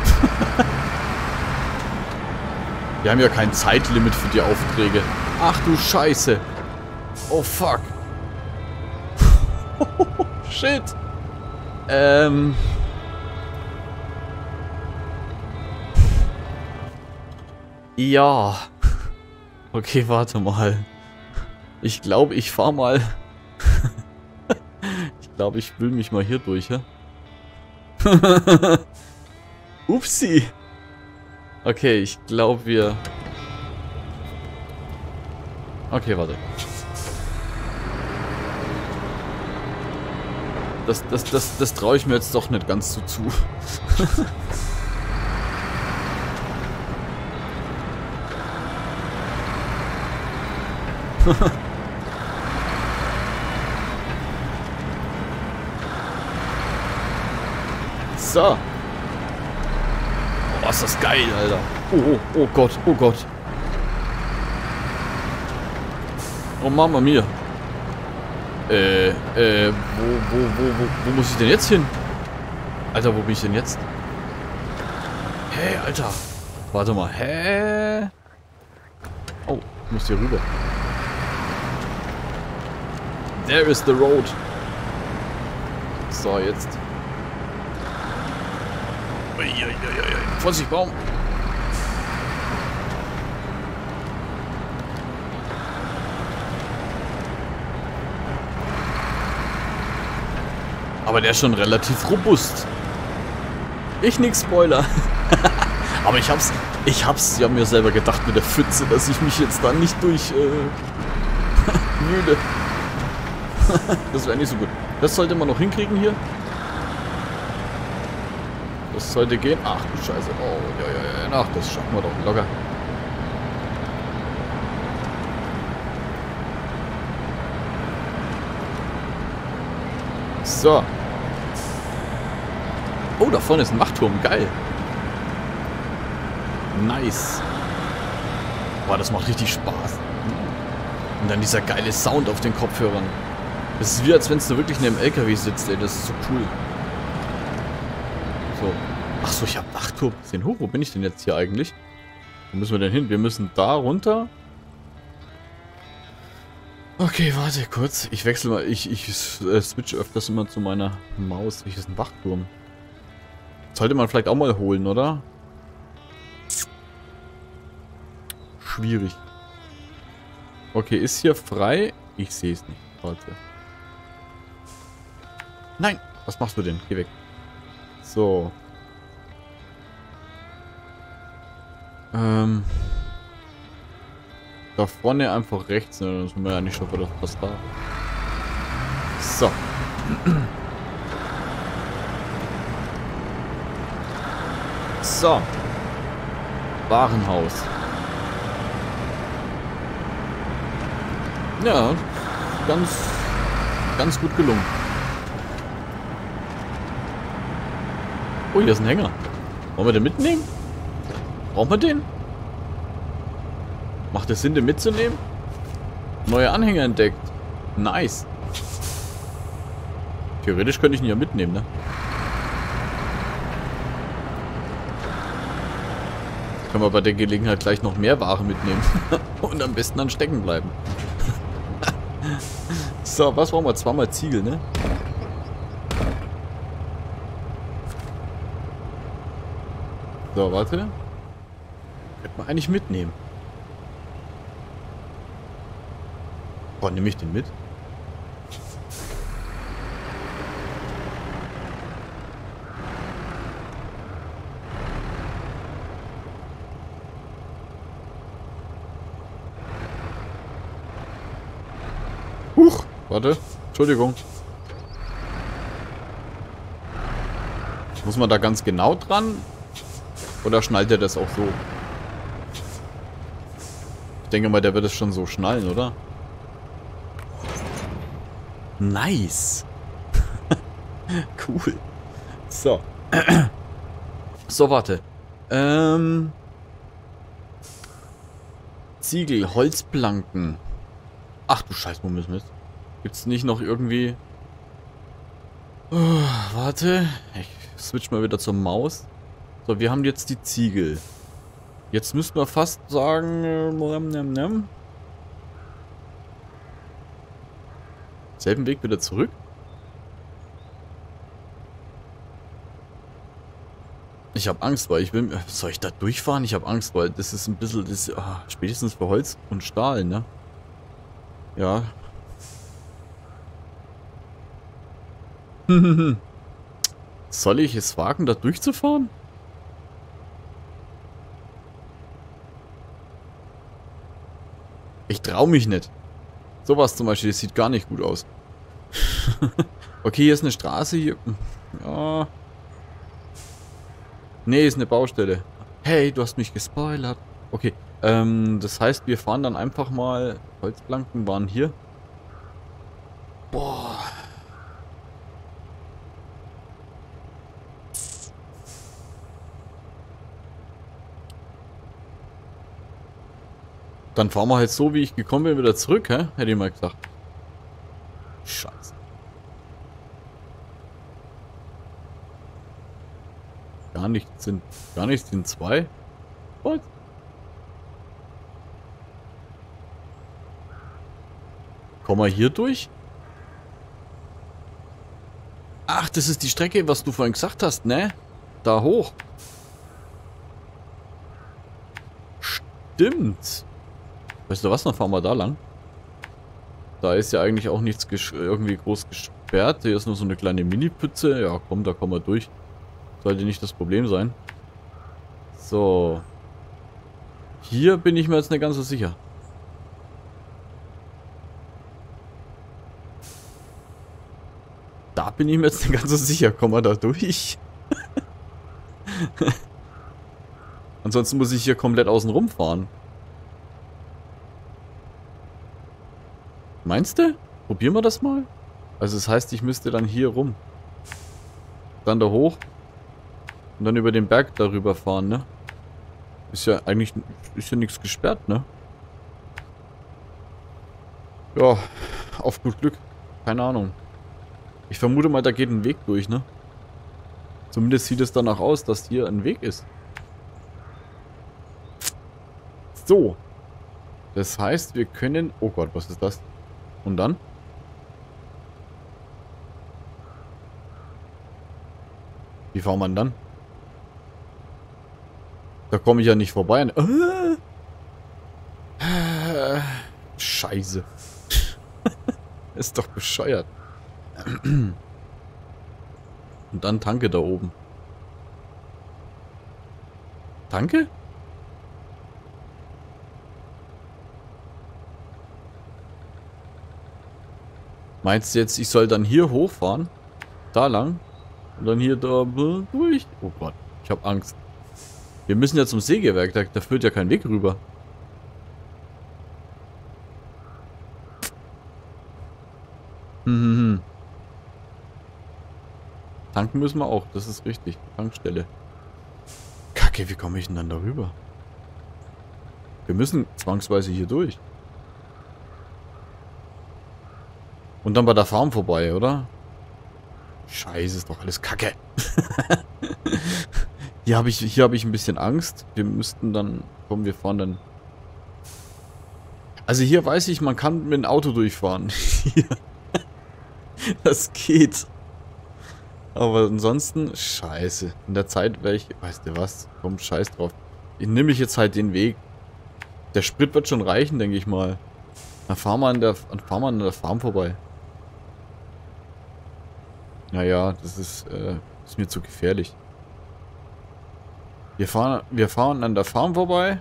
Wir haben ja kein Zeitlimit für die Aufträge. Ach du Scheiße. Oh fuck. Shit. Ja. Okay, warte mal. Ich glaube, ich fahre mal. Ich glaube, ich will mich mal hier durch, ja? Upsi. Okay, ich glaube wir... Okay, warte. Das traue ich mir jetzt doch nicht ganz so zu. So. Oh, ist das geil, Alter. Oh Gott, oh Gott. Oh, Mama mia. Wo muss ich denn jetzt hin? Alter, wo bin ich denn jetzt? Hä, Alter. Warte mal, hä? Oh, ich muss hier rüber. There is the road. So, jetzt. Vorsicht, Baum. Aber der ist schon relativ robust. Ich nix Spoiler. Aber ich hab's ja mir selber gedacht mit der Pfütze, dass ich mich jetzt da nicht durch müde. Das wäre nicht so gut. Das sollte man noch hinkriegen hier. Das sollte gehen. Ach du Scheiße. Oh, ja. Ach, das schaffen wir doch locker. So. Oh, da vorne ist ein Wachturm. Geil. Nice. Boah, das macht richtig Spaß. Und dann dieser geile Sound auf den Kopfhörern. Das ist wie, als wenn du wirklich in einem LKW sitzt, ey. Das ist so cool. So. Achso, ich habe Wachturm gesehen. Wo bin ich denn jetzt hier eigentlich? Wo müssen wir denn hin? Wir müssen da runter. Okay, warte kurz. Ich wechsle mal. Ich switch öfters immer zu meiner Maus. Hier ist ein Wachturm. Sollte man vielleicht auch mal holen, oder? Schwierig. Okay, ist hier frei? Ich sehe es nicht. Warte. Nein! Was machst du denn? Geh weg. So. Da vorne einfach rechts. Ne? Dann sind wir ja nicht schon wieder fast da. So. So. Warenhaus. Ja, ganz gut gelungen. Oh, hier ist ein Hänger. Wollen wir den mitnehmen? Brauchen wir den? Macht es Sinn, den mitzunehmen? Neue Anhänger entdeckt. Nice. Theoretisch könnte ich ihn ja mitnehmen, ne? Können wir bei der Gelegenheit gleich noch mehr Ware mitnehmen. Und am besten dann stecken bleiben. So, was brauchen wir? Zweimal Ziegel, ne? So, warte. Könnte man eigentlich mitnehmen. Boah, nehme ich den mit? Huch, warte. Entschuldigung. Muss man da ganz genau dran? Oder schnallt er das auch so? Ich denke mal, der wird es schon so schnallen, oder? Nice. Cool. So. So, warte. Ziegel, Holzplanken. Ach du Scheiße, wo müssen wir jetzt? Gibt's nicht noch irgendwie... Oh, warte. Ich switch mal wieder zur Maus. So, wir haben jetzt die Ziegel. Jetzt müssten wir fast sagen... Selben Weg wieder zurück. Ich habe Angst, weil ich will... Soll ich da durchfahren? Ich habe Angst, weil das ist ein bisschen... Das, spätestens für Holz und Stahl, ne? Ja. Soll ich es wagen, da durchzufahren? Ich traue mich nicht. Sowas zum Beispiel, das sieht gar nicht gut aus. Okay, hier ist eine Straße. Hier. Ja. Nee, ist eine Baustelle. Hey, du hast mich gespoilert. Okay, das heißt, wir fahren dann einfach mal... Holzplanken waren hier. Boah. Dann fahren wir halt so, wie ich gekommen bin, wieder zurück, hä? Hätte ich mal gesagt. Scheiße. Gar nichts sind zwei. What? Komm mal hier durch. Ach, das ist die Strecke, was du vorhin gesagt hast, ne? Da hoch. Stimmt. Weißt du was, dann fahren wir da lang. Da ist ja eigentlich auch nichts irgendwie groß gesperrt. Hier ist nur so eine kleine Mini-Pütze. Ja, komm, da kommen wir durch. Sollte nicht das Problem sein. So. Hier bin ich mir jetzt nicht ganz so sicher. Da bin ich mir jetzt nicht ganz so sicher. Kommen wir da durch? Ansonsten muss ich hier komplett außen rum fahren. Meinst du? Probieren wir das mal? Also das heißt, ich müsste dann hier rum. Dann da hoch. Und dann über den Berg darüber fahren, ne? Ist ja eigentlich... Ist ja nichts gesperrt, ne? Ja, auf gut Glück. Keine Ahnung. Ich vermute mal, da geht ein Weg durch, ne? Zumindest sieht es danach aus, dass hier ein Weg ist. So. Das heißt, wir können... Oh Gott, was ist das? Und dann? Wie fahren wir dann? Da komme ich ja nicht vorbei. Scheiße. Ist doch bescheuert. Und dann Tanke da oben. Tanke? Meinst du jetzt, ich soll dann hier hochfahren? Da lang? Und dann hier da durch? Oh Gott, ich habe Angst. Wir müssen ja zum Sägewerk, da führt ja kein Weg rüber. Tanken müssen wir auch, das ist richtig. Tankstelle. Kacke, wie komme ich denn dann darüber? Wir müssen zwangsweise hier durch. Und dann bei der Farm vorbei, oder? Scheiße, ist doch alles Kacke. Hier habe ich ein bisschen Angst. Wir müssten dann... Komm, wir fahren dann... Also hier weiß ich, man kann mit dem Auto durchfahren. Das geht. Aber ansonsten... Scheiße. In der Zeit wäre ich... Weißt du was? Komm, scheiß drauf. Ich nehme mich jetzt halt den Weg. Der Sprit wird schon reichen, denke ich mal. Dann fahren wir an der Farm vorbei. Naja, das ist mir zu gefährlich. Wir fahren an der Farm vorbei.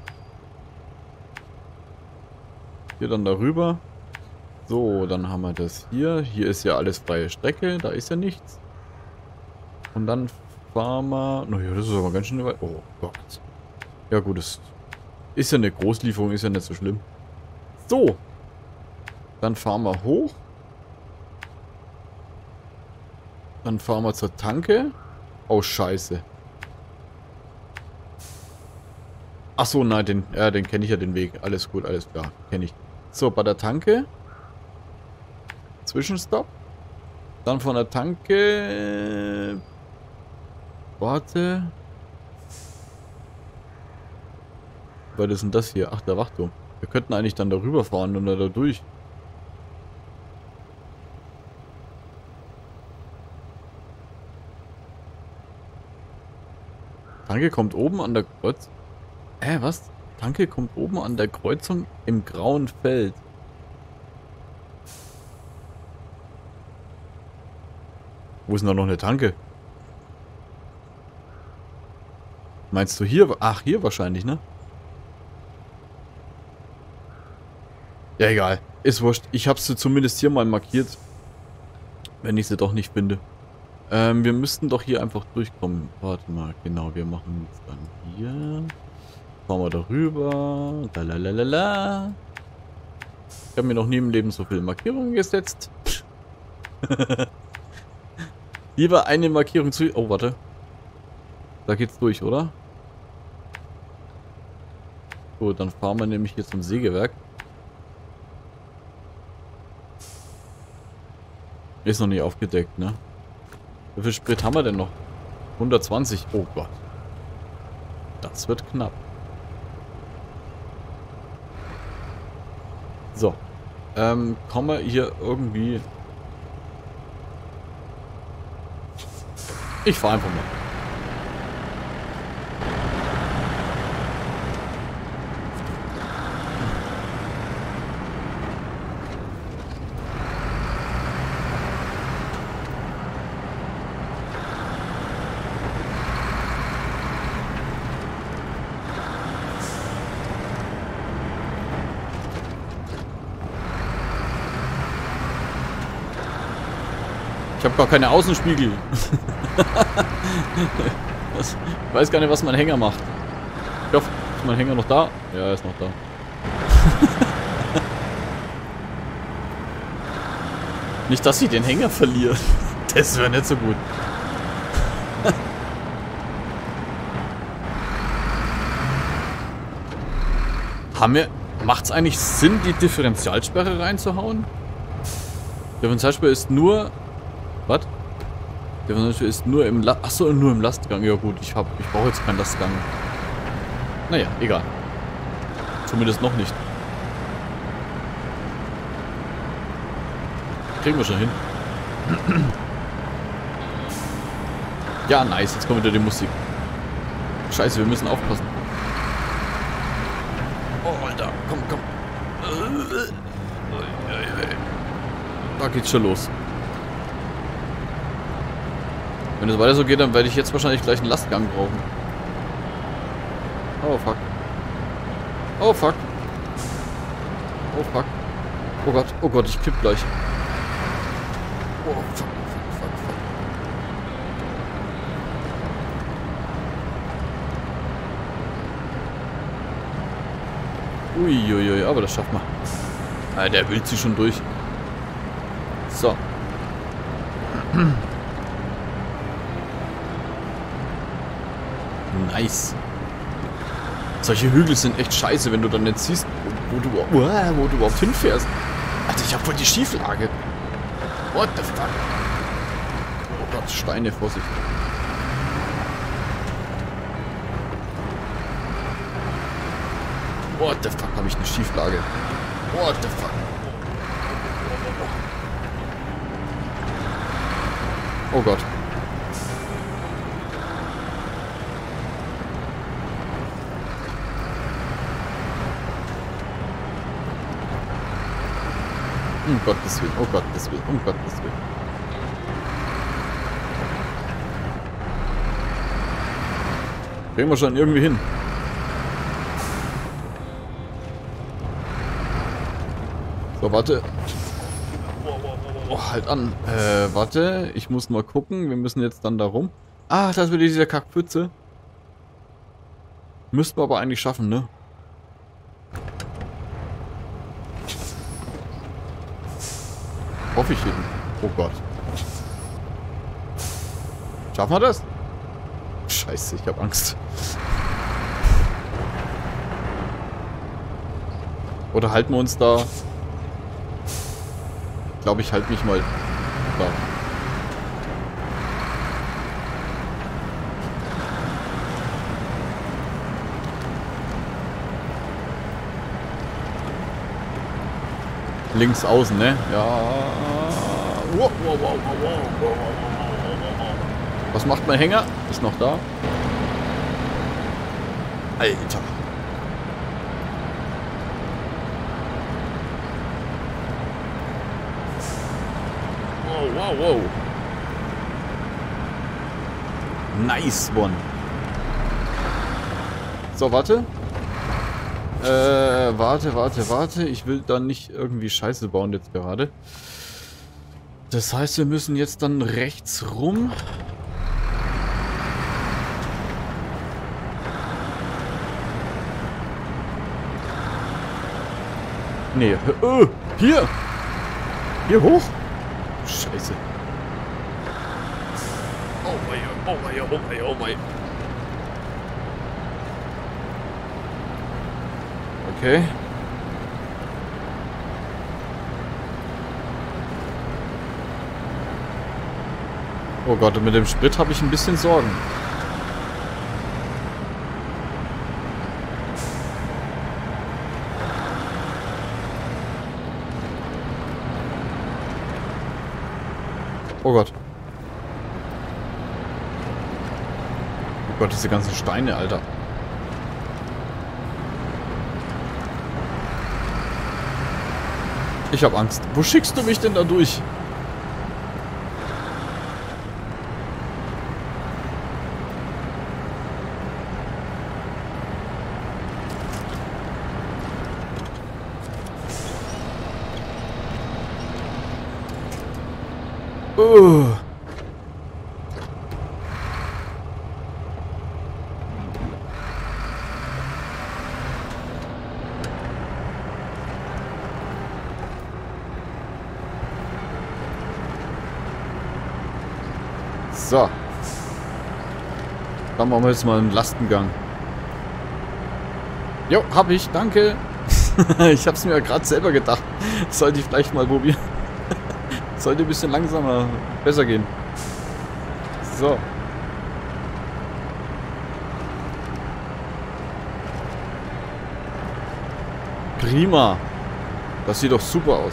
Hier dann darüber. So, dann haben wir das hier. Hier ist ja alles freie Strecke. Da ist ja nichts. Und dann fahren wir... Naja, das ist aber ganz schön weit. Oh Gott. Ja gut, das ist ja eine Großlieferung. Ist ja nicht so schlimm. So. Dann fahren wir hoch. Dann fahren wir zur Tanke. Oh, scheiße. Achso, nein, den kenne ich ja, den Weg. Alles gut, alles klar. Kenne ich. So, bei der Tanke. Zwischenstopp. Dann von der Tanke. Warte. Was ist denn das hier? Ach, der Wachturm. Wir könnten eigentlich dann darüber fahren und da durch. Tanke kommt oben an der Kreuzung. Was? Tanke kommt oben an der Kreuzung im grauen Feld. Wo ist denn da noch eine Tanke? Meinst du hier? Ach, hier wahrscheinlich, ne? Ja, egal. Ist wurscht. Ich habe sie zumindest hier mal markiert. Wenn ich sie doch nicht finde. Wir müssten doch hier einfach durchkommen. Warte mal, genau. Wir machen jetzt dann hier. Fahren wir darüber. Lalalala. Ich habe mir noch nie im Leben so viele Markierungen gesetzt. Lieber eine Markierung zu... Oh, warte. Da geht's durch, oder? Gut, dann fahren wir nämlich hier zum Sägewerk. Ist noch nicht aufgedeckt, ne? Wie viel Sprit haben wir denn noch? 120. Oh Gott. Das wird knapp. So. Kommen wir hier irgendwie... Ich fahre einfach mal. Ich habe gar keine Außenspiegel. Ich weiß gar nicht, was mein Hänger macht. Ich hoffe, ist mein Hänger noch da? Ja, er ist noch da. Nicht, dass ich den Hänger verliere. Das wäre nicht so gut. Macht es eigentlich Sinn, die Differentialsperre reinzuhauen? Die Differentialsperre ist nur... Was? Der ist nur im Achso, nur im Lastgang. Ja gut, ich brauche jetzt keinen Lastgang. Naja, egal. Zumindest noch nicht. Kriegen wir schon hin. Ja, nice. Jetzt kommt wieder die Musik. Scheiße, wir müssen aufpassen. Oh, Alter. Komm, komm. Da geht's schon los. Wenn es weiter so geht, dann werde ich jetzt wahrscheinlich gleich einen Lastgang brauchen. Oh fuck. Oh fuck. Oh fuck. Oh Gott, ich kipp gleich. Oh fuck, fuck, fuck. Uiuiui, aber das schafft man. Ah, der will sie schon durch. So. Nice. Solche Hügel sind echt scheiße, wenn du dann nicht siehst, wo du überhaupt hinfährst. Alter, ich hab voll die Schieflage. What the fuck? Oh Gott, Steine, Vorsicht. What the fuck, habe ich eine Schieflage. What the fuck? Oh Gott. Um Gottes Willen, oh Gottes Willen, um Gottes Willen. Kriegen wir schon irgendwie hin. So, warte. Oh, halt an. Warte. Ich muss mal gucken. Wir müssen jetzt dann da rum. Ah, das wird diese Kackpfütze. Müssten wir aber eigentlich schaffen, ne? Hoffe ich hin. Oh Gott. Schaffen wir das? Scheiße, ich habe Angst. Oder halten wir uns da... Ich glaube, ich halte mich mal da. Links außen, ne? Ja. Wow, wow, wow, wow. Was macht mein Hänger? Ist noch da. Alter. Wow, wow, wow. Nice one. So, warte. Warte. Ich will dann nicht irgendwie Scheiße bauen jetzt gerade. Das heißt, wir müssen jetzt dann rechts rum. Nee, hier! Hier hoch! Scheiße. Oh mein. Okay. Oh Gott, und mit dem Sprit habe ich ein bisschen Sorgen. Oh Gott. Oh Gott, diese ganzen Steine, Alter. Ich habe Angst. Wo schickst du mich denn da durch? Oh. So. Dann machen wir jetzt mal einen Lastengang. Jo, hab ich. Danke. Ich hab's mir ja gerade selber gedacht. Sollte ich vielleicht mal probieren. Sollte ein bisschen langsamer besser gehen. So. Prima. Das sieht doch super aus.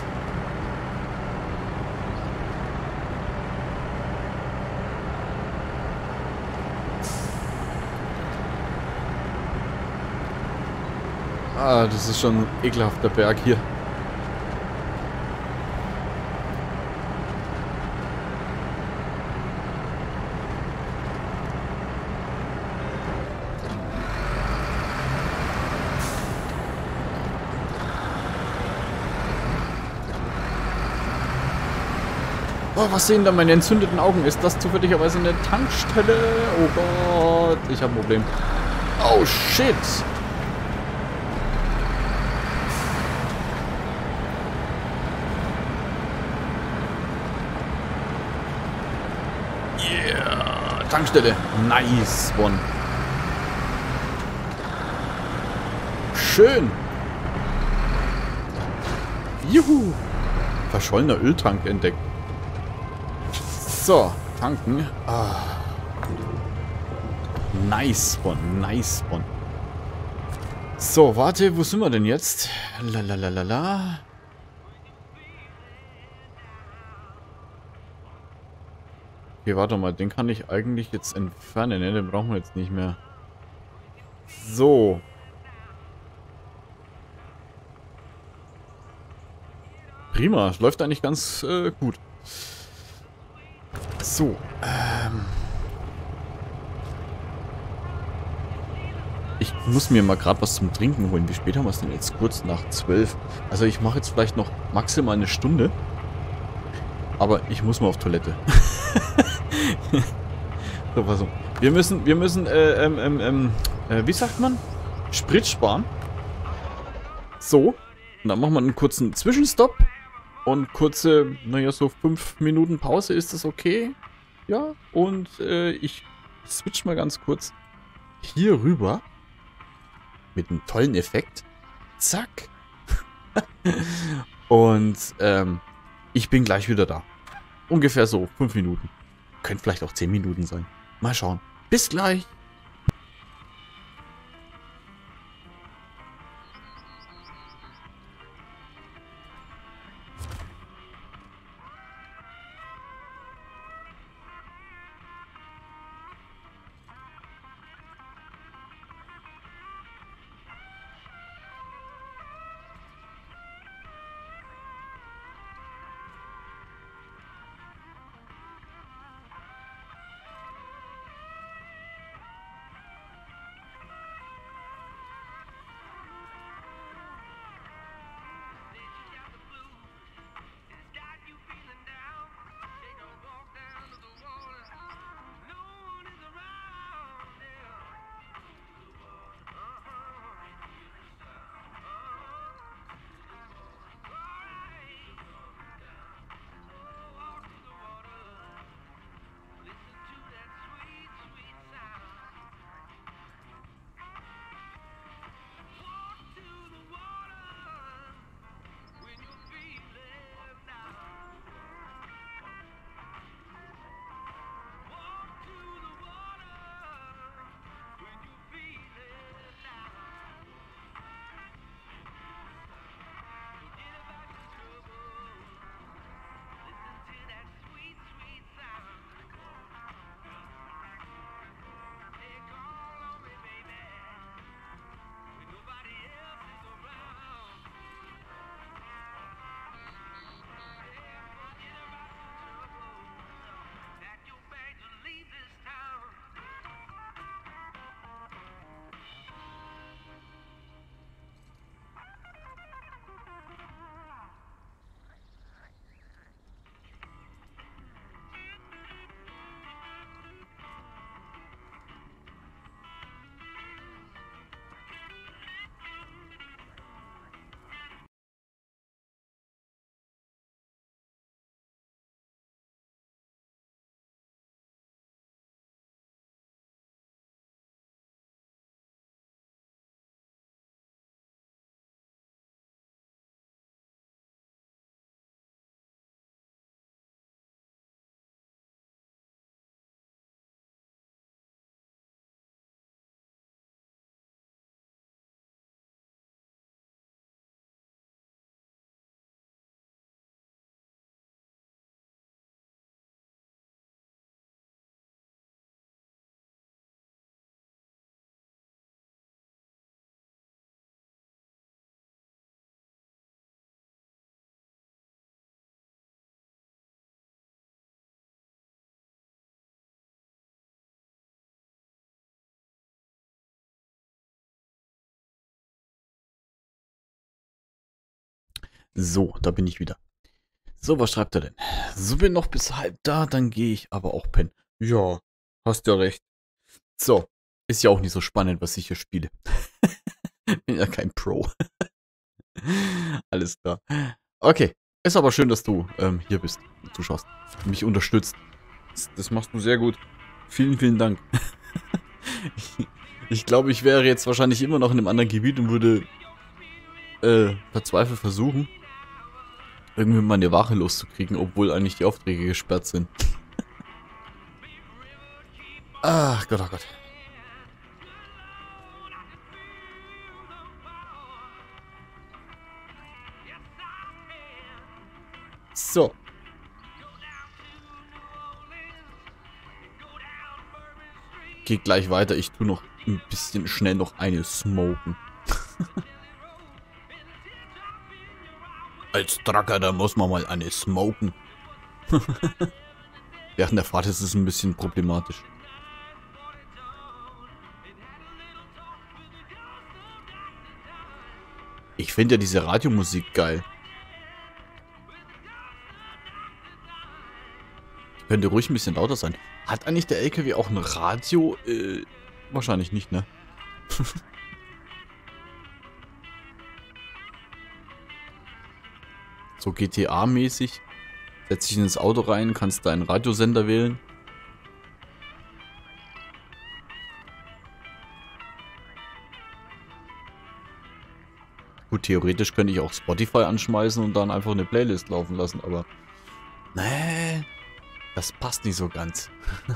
Ah, das ist schon ein ekelhafter Berg hier. Oh, was sehen da meine entzündeten Augen? Ist das zufälligerweise eine Tankstelle? Oh Gott, ich habe ein Problem. Oh shit. Yeah, Tankstelle. Nice one. Schön. Juhu. Verschollener Öltank entdeckt. So, tanken. Ah. Nice one, nice one. So, warte, wo sind wir denn jetzt? Lalalala. Okay, warte mal, den kann ich eigentlich jetzt entfernen, ne? Den brauchen wir jetzt nicht mehr. So. Prima, läuft eigentlich ganz gut. So, ich muss mir mal gerade was zum Trinken holen. Wie spät haben wir es denn jetzt? Kurz nach 12. Also ich mache jetzt vielleicht noch maximal eine Stunde. Aber ich muss mal auf Toilette. So, also. Wir müssen, wie sagt man? Sprit sparen. So. Und dann machen wir einen kurzen Zwischenstopp. Und kurze, naja, so 5 Minuten Pause, ist das okay? Ja, und ich switch mal ganz kurz hier rüber. Mit einem tollen Effekt. Zack. Und ich bin gleich wieder da. Ungefähr so 5 Minuten. Könnte vielleicht auch 10 Minuten sein. Mal schauen. Bis gleich. So, da bin ich wieder. So, was schreibt er denn? So, bin noch bis halb da, dann gehe ich aber auch pennen. Ja, hast ja recht. So, ist ja auch nicht so spannend, was ich hier spiele. Bin ja kein Pro. Alles klar. Okay, ist aber schön, dass du hier bist, zuschaust, mich unterstützt. Das machst du sehr gut. Vielen, vielen Dank. Ich glaube, ich wäre jetzt wahrscheinlich immer noch in einem anderen Gebiet und würde verzweifelt versuchen, irgendwie meine Ware loszukriegen, obwohl eigentlich die Aufträge gesperrt sind. Ach Gott, oh Gott. So. Geht gleich weiter. Ich tue noch ein bisschen schnell noch eine smoken. Als Tracker, da muss man mal eine smoken. Während der Fahrt ist es ein bisschen problematisch. Ich finde ja diese Radiomusik geil. Könnte ruhig ein bisschen lauter sein. Hat eigentlich der LKW auch ein Radio? Wahrscheinlich nicht, ne? So GTA-mäßig. Setz dich ins Auto rein, kannst deinen Radiosender wählen. Gut, theoretisch könnte ich auch Spotify anschmeißen und dann einfach eine Playlist laufen lassen, aber... Nee, das passt nicht so ganz.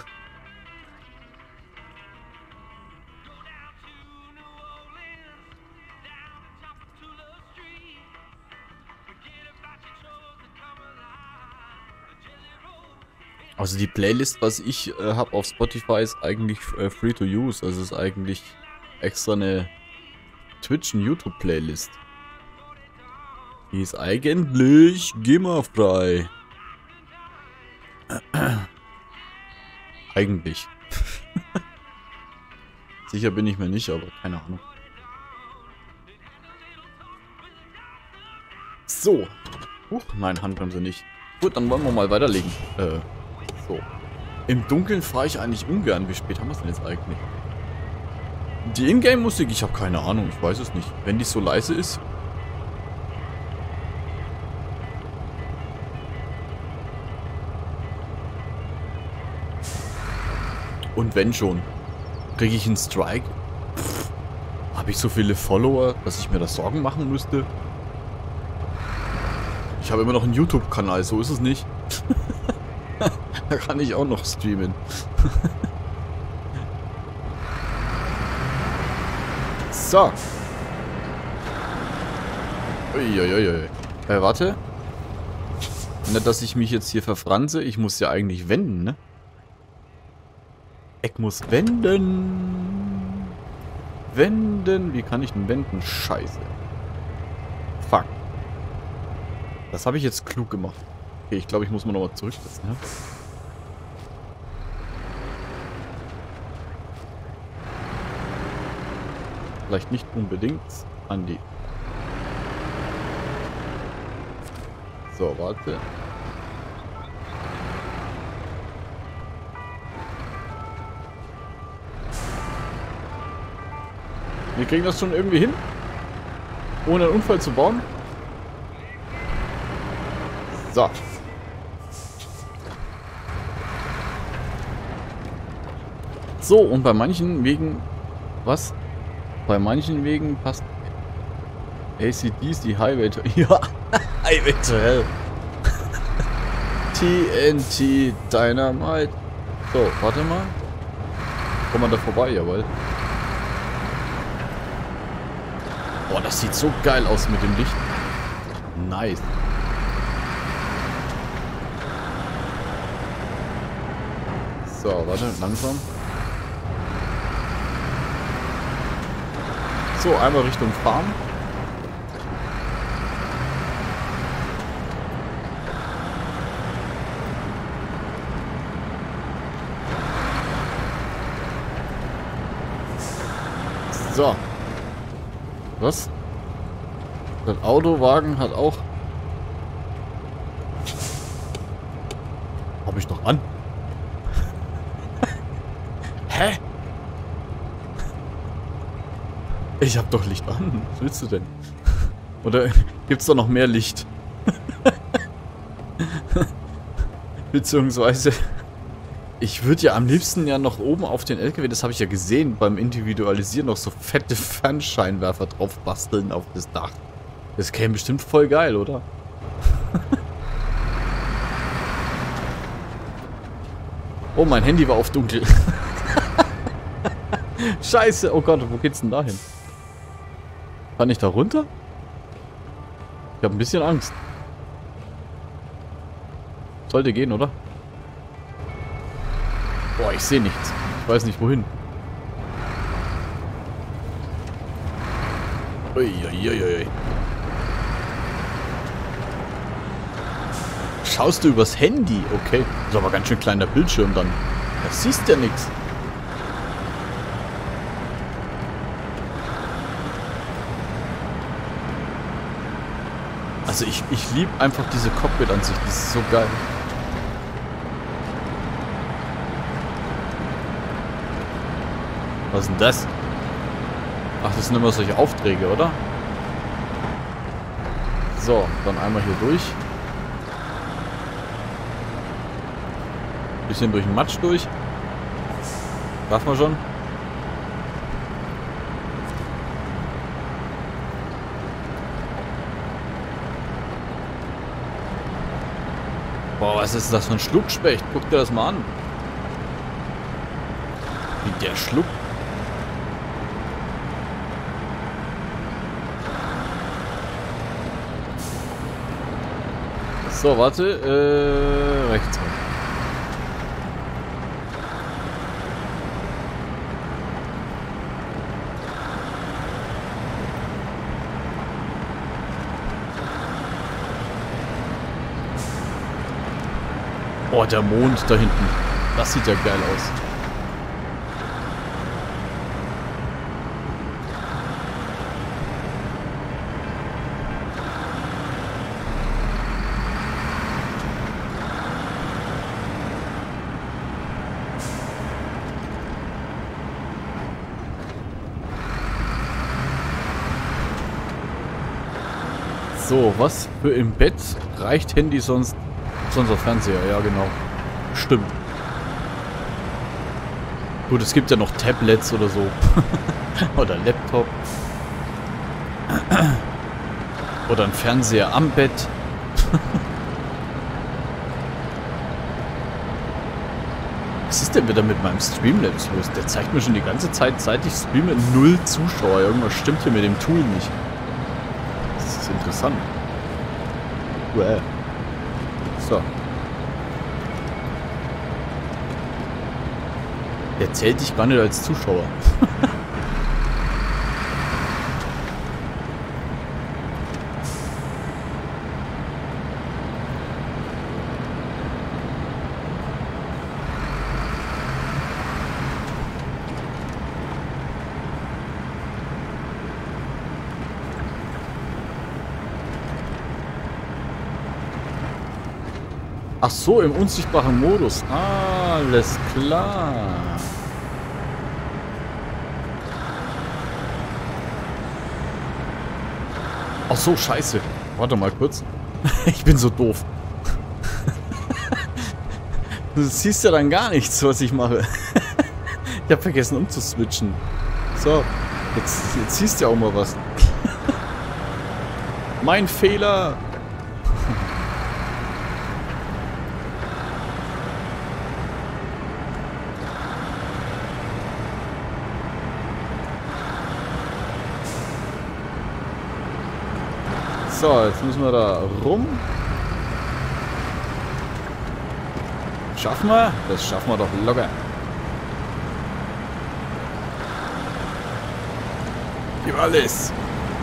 Also die Playlist, was ich habe auf Spotify, ist eigentlich free to use. Also ist eigentlich extra eine Twitch- und YouTube-Playlist. Die ist eigentlich GEMA-frei. Eigentlich. Sicher bin ich mir nicht, aber keine Ahnung. So. Nein, Handbremse nicht. Gut, dann wollen wir mal weiterlegen. So. Im Dunkeln fahre ich eigentlich ungern. Wie spät haben wir es denn jetzt eigentlich? Die Ingame-Musik, ich habe keine Ahnung. Ich weiß es nicht. Wenn die so leise ist. Und wenn schon, kriege ich einen Strike? Habe ich so viele Follower, dass ich mir da Sorgen machen müsste? Ich habe immer noch einen YouTube-Kanal, so ist es nicht. Da kann ich auch noch streamen. So. Uiuiui. Warte. Nicht, dass ich mich jetzt hier verfranse. Ich muss ja eigentlich wenden, ne? Ich muss wenden. Wenden. Wie kann ich denn wenden? Scheiße. Fuck. Das habe ich jetzt klug gemacht. Okay, ich glaube, ich muss mal nochmal zurücksetzen, ne? Vielleicht nicht unbedingt an die... So, warte. Wir kriegen das schon irgendwie hin, ohne einen Unfall zu bauen. So. So, und bei manchen Wegen... Was? Bei manchen Wegen passt ACDC Highway to... Ja, Highway to Hell. TNT Dynamite. So, warte mal. Kommt man da vorbei, jawohl. Boah, das sieht so geil aus mit dem Licht. Nice. So, warte, langsam. So, einmal Richtung Farm. So. Was? Das Autowagen hat auch Hä? Ich hab doch Licht an. Was willst du denn? Oder gibt's da noch mehr Licht? Beziehungsweise, ich würde ja am liebsten ja noch oben auf den LKW, das habe ich ja gesehen, beim Individualisieren noch so fette Fernscheinwerfer drauf basteln auf das Dach. Das käme bestimmt voll geil, oder? Oh, mein Handy war auf dunkel. Scheiße, oh Gott, wo geht's denn da hin? Kann ich da runter? Ich habe ein bisschen Angst. Sollte gehen, oder? Boah, ich sehe nichts. Ich weiß nicht, wohin. Uiuiui. Schaust du übers Handy? Okay. Das ist aber ganz schön kleiner Bildschirm dann. Da siehst ja nichts. Also ich liebe einfach diese Cockpit-Ansicht. Die ist so geil. Was ist denn das? Ach, das sind immer solche Aufträge, oder? So, dann einmal hier durch. Bisschen durch den Matsch durch. Darf man schon? Boah, was ist das für ein Schluckspecht? Guck dir das mal an. Wie der schluckt. So, warte. Rechts. Oh, der Mond da hinten. Das sieht ja geil aus. So, was für im Bett reicht Handy sonst unser Fernseher? Ja, genau. Stimmt. Gut, es gibt ja noch Tablets oder so. Oder Laptop. Oder ein Fernseher am Bett. Was ist denn wieder mit meinem Streamlabs los? Der zeigt mir schon die ganze Zeit, seit ich streame, 0 Zuschauer. Irgendwas stimmt hier mit dem Tool nicht. Das ist interessant. Well. So. Der zählt dich gar nicht als Zuschauer. Ach so, im unsichtbaren Modus. Alles klar. Ach so, scheiße. Warte mal kurz. Ich bin so doof. Du siehst ja dann gar nichts, was ich mache. Ich habe vergessen umzuswitchen. So, jetzt siehst du ja auch mal was. Mein Fehler. So, jetzt müssen wir da rum. Schaffen wir? Das schaffen wir doch locker. Gib alles.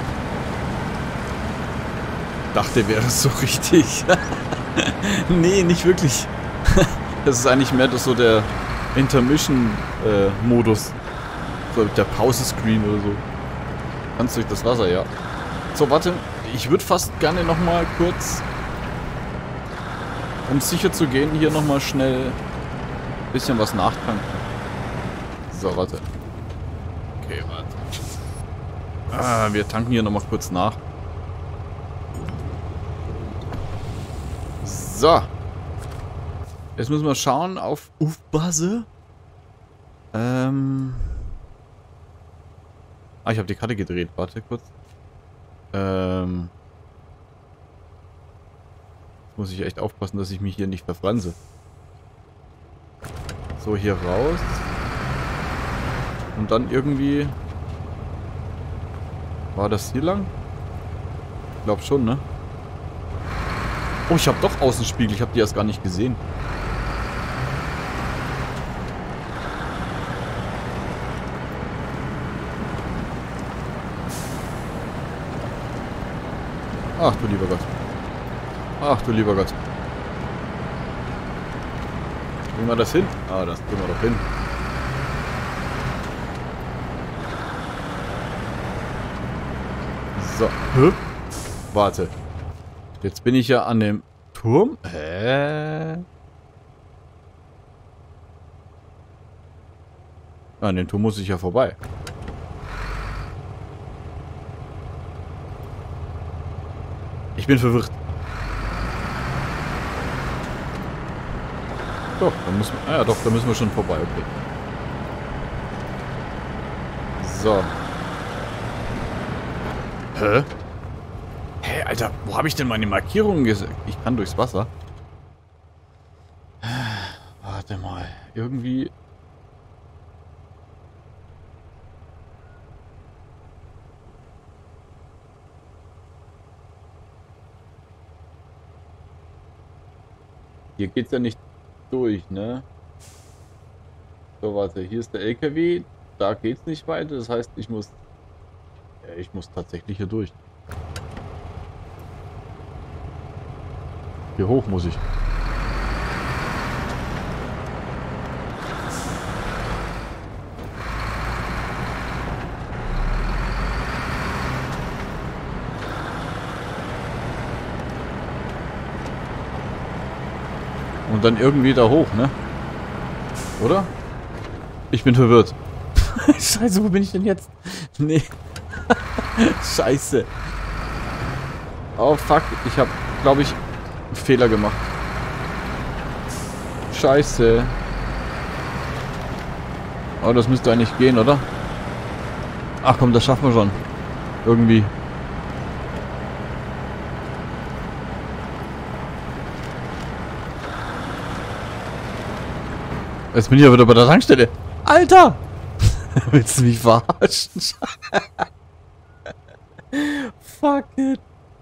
Dachte, wäre das so richtig. Nee, nicht wirklich. Das ist eigentlich mehr so der Intermission-Modus. So der Pause-Screen oder so. Ganz durch das Wasser, ja. So, warte. Ich würde fast gerne nochmal kurz, um sicher zu gehen, hier nochmal schnell ein bisschen was nachtanken. So, warte. Okay, warte. Ah, wir tanken hier nochmal kurz nach. So. Jetzt müssen wir schauen auf Aufbase. Ah, ich habe die Karte gedreht. Warte kurz. Jetzt muss ich echt aufpassen, dass ich mich hier nicht verfranse. So, hier raus. Und dann irgendwie... War das hier lang? Ich glaube schon, ne? Oh, ich habe doch Außenspiegel. Ich habe die erst gar nicht gesehen. Ach du lieber Gott. Ach du lieber Gott. Kriegen wir das hin? Ah, das kriegen wir doch hin. So. Hä? Warte. Jetzt bin ich ja an dem Turm. Hä? An dem Turm muss ich ja vorbei. Ich bin verwirrt. Doch, da müssen wir... Ah ja, doch, da müssen wir schon vorbei. Okay. So. Hä? Hä, Alter, wo habe ich denn meine Markierungen gesehen? Ich kann durchs Wasser. Warte mal. Irgendwie... Hier geht's ja nicht durch, ne? So, warte, hier ist der LKW. Da geht's nicht weiter. Das heißt, ich muss tatsächlich hier durch. Hier hoch muss ich. Und dann irgendwie da hoch, ne? Oder? Ich bin verwirrt. Scheiße, wo bin ich denn jetzt? Nee. Scheiße. Oh fuck, ich habe, glaube ich, einen Fehler gemacht. Scheiße. Oh, das müsste eigentlich gehen, oder? Ach komm, das schaffen wir schon. Irgendwie. Jetzt bin ich ja wieder bei der Tankstelle. Alter! Willst du mich verarschen? Fuck it.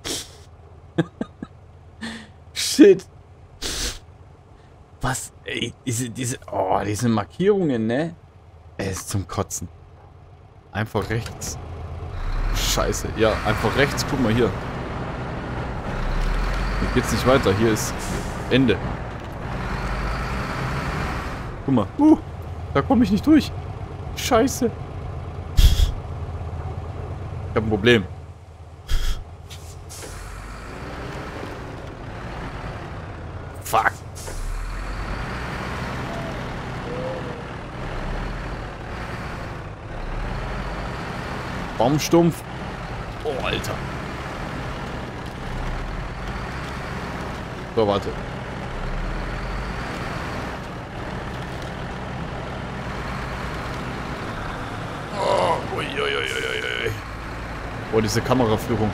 Shit. Was? Ey, diese Markierungen, ne? Er ist zum Kotzen. Einfach rechts. Scheiße. Ja, einfach rechts. Guck mal hier. Hier geht's nicht weiter. Hier ist Ende. Guck mal. Da komme ich nicht durch. Scheiße. Ich habe ein Problem. Fuck. Baumstumpf. Oh, Alter. So, warte. Oh, diese Kameraführung.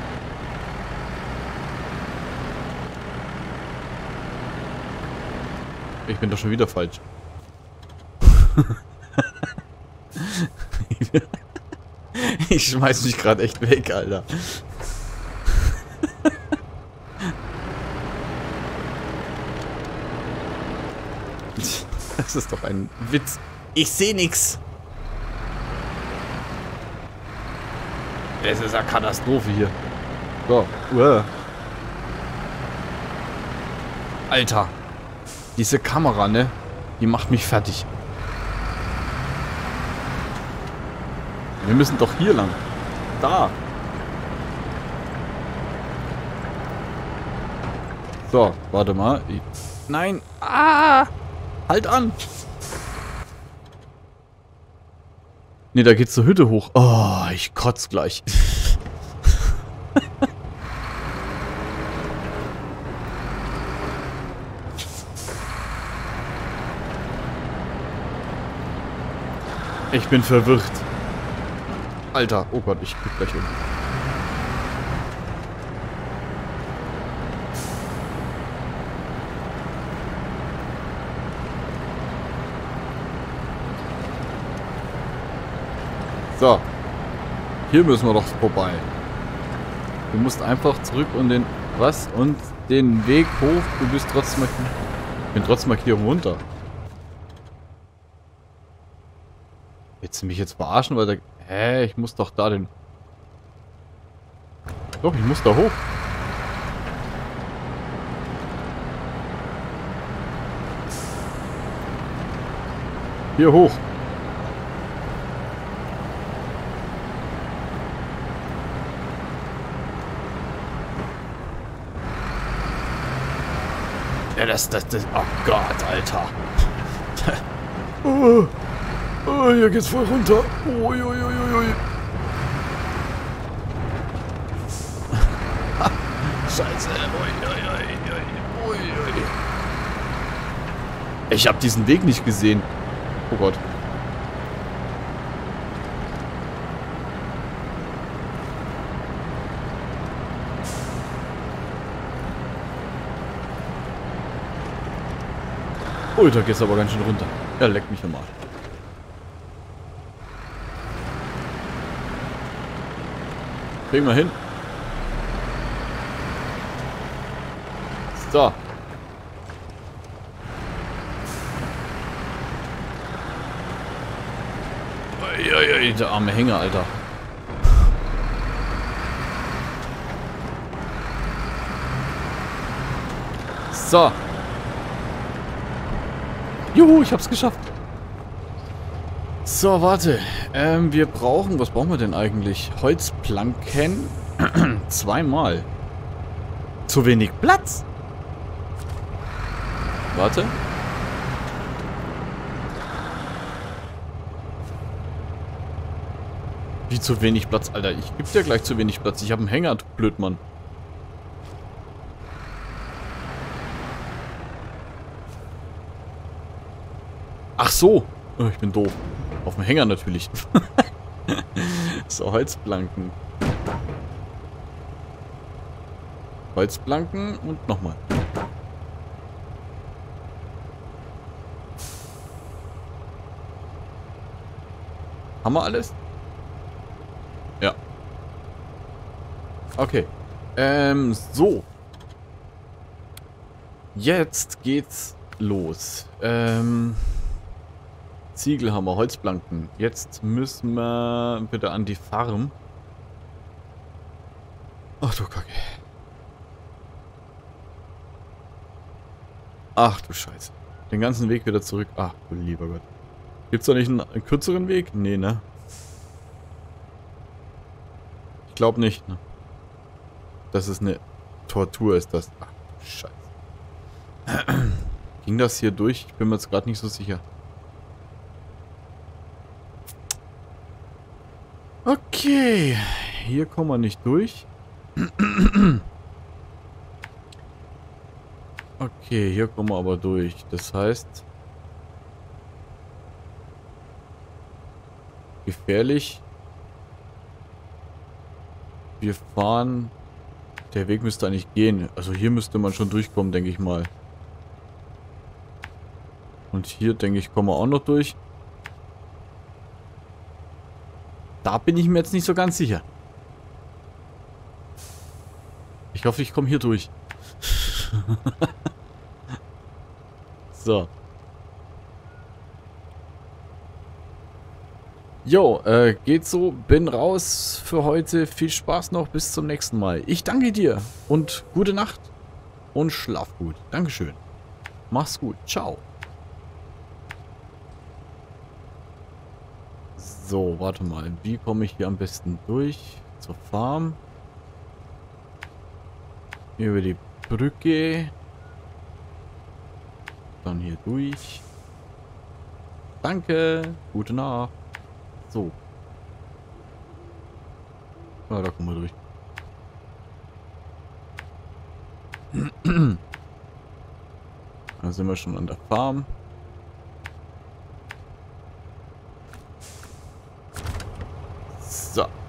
Ich bin doch schon wieder falsch. Ich schmeiß mich gerade echt weg, Alter. Das ist doch ein Witz. Ich sehe nix. Es ist eine Katastrophe hier. So. Alter. Diese Kamera, ne? Die macht mich fertig. Wir müssen doch hier lang. Da. So, warte mal. Nein. Ah! Halt an! Ne, da geht's zur Hütte hoch. Oh, ich kotz gleich. Ich bin verwirrt. Alter, oh Gott, ich krieg gleich um. So. Hier müssen wir doch vorbei. Du musst einfach zurück und den... Was? Und den Weg hoch. Du bist trotzdem... Ich bin trotzdem hier runter. Willst du mich jetzt verarschen, weil der... Hä? Ich muss doch da den... Doch, ich muss da hoch. Hier hoch. Ja, das... Oh Gott, Alter. Oh, hier geht's voll runter. Uiuiuiui. Scheiße. Uiuiui. Ich habe diesen Weg nicht gesehen. Oh Gott. Oh, da geht's aber ganz schön runter. Ja, leck mich am Arsch. Kriegen wir hin. So. Uiuiui, der arme Hänger, Alter. So. Juhu, ich hab's geschafft. So, warte. Wir brauchen... Was brauchen wir denn eigentlich? Holzplanken. Zweimal. Zu wenig Platz. Warte. Wie zu wenig Platz? Alter, ich geb dir gleich zu wenig Platz. Ich habe einen Hänger, du Blödmann. Ach so. Oh, ich bin doof. Auf dem Hänger natürlich. So, Holzplanken. Holzplanken und nochmal. Haben wir alles? Ja. Okay. So. Jetzt geht's los. Ziegelhammer, Holzplanken. Jetzt müssen wir bitte an die Farm. Ach du Kacke. Ach du Scheiße. Den ganzen Weg wieder zurück. Ach du lieber Gott. Gibt's da nicht einen kürzeren Weg? Nee, ne? Ich glaube nicht, ne? Das ist eine Tortur, ist das. Ach du Scheiße. Ging das hier durch? Ich bin mir jetzt gerade nicht so sicher. Okay, hier kommen wir nicht durch. Okay, hier kommen wir aber durch. Das heißt... Gefährlich. Wir fahren... Der Weg müsste eigentlich gehen. Also hier müsste man schon durchkommen, denke ich mal. Und hier, denke ich, kommen wir auch noch durch. Da bin ich mir jetzt nicht so ganz sicher. Ich hoffe, ich komme hier durch. So. Jo, geht so. Bin raus für heute. Viel Spaß noch. Bis zum nächsten Mal. Ich danke dir. Und gute Nacht. Und schlaf gut. Dankeschön. Mach's gut. Ciao. So, warte mal. Wie komme ich hier am besten durch? Zur Farm. Über die Brücke. Dann hier durch. Danke. Gute Nacht. So. Ah, da kommen wir durch. Da sind wir schon an der Farm. So.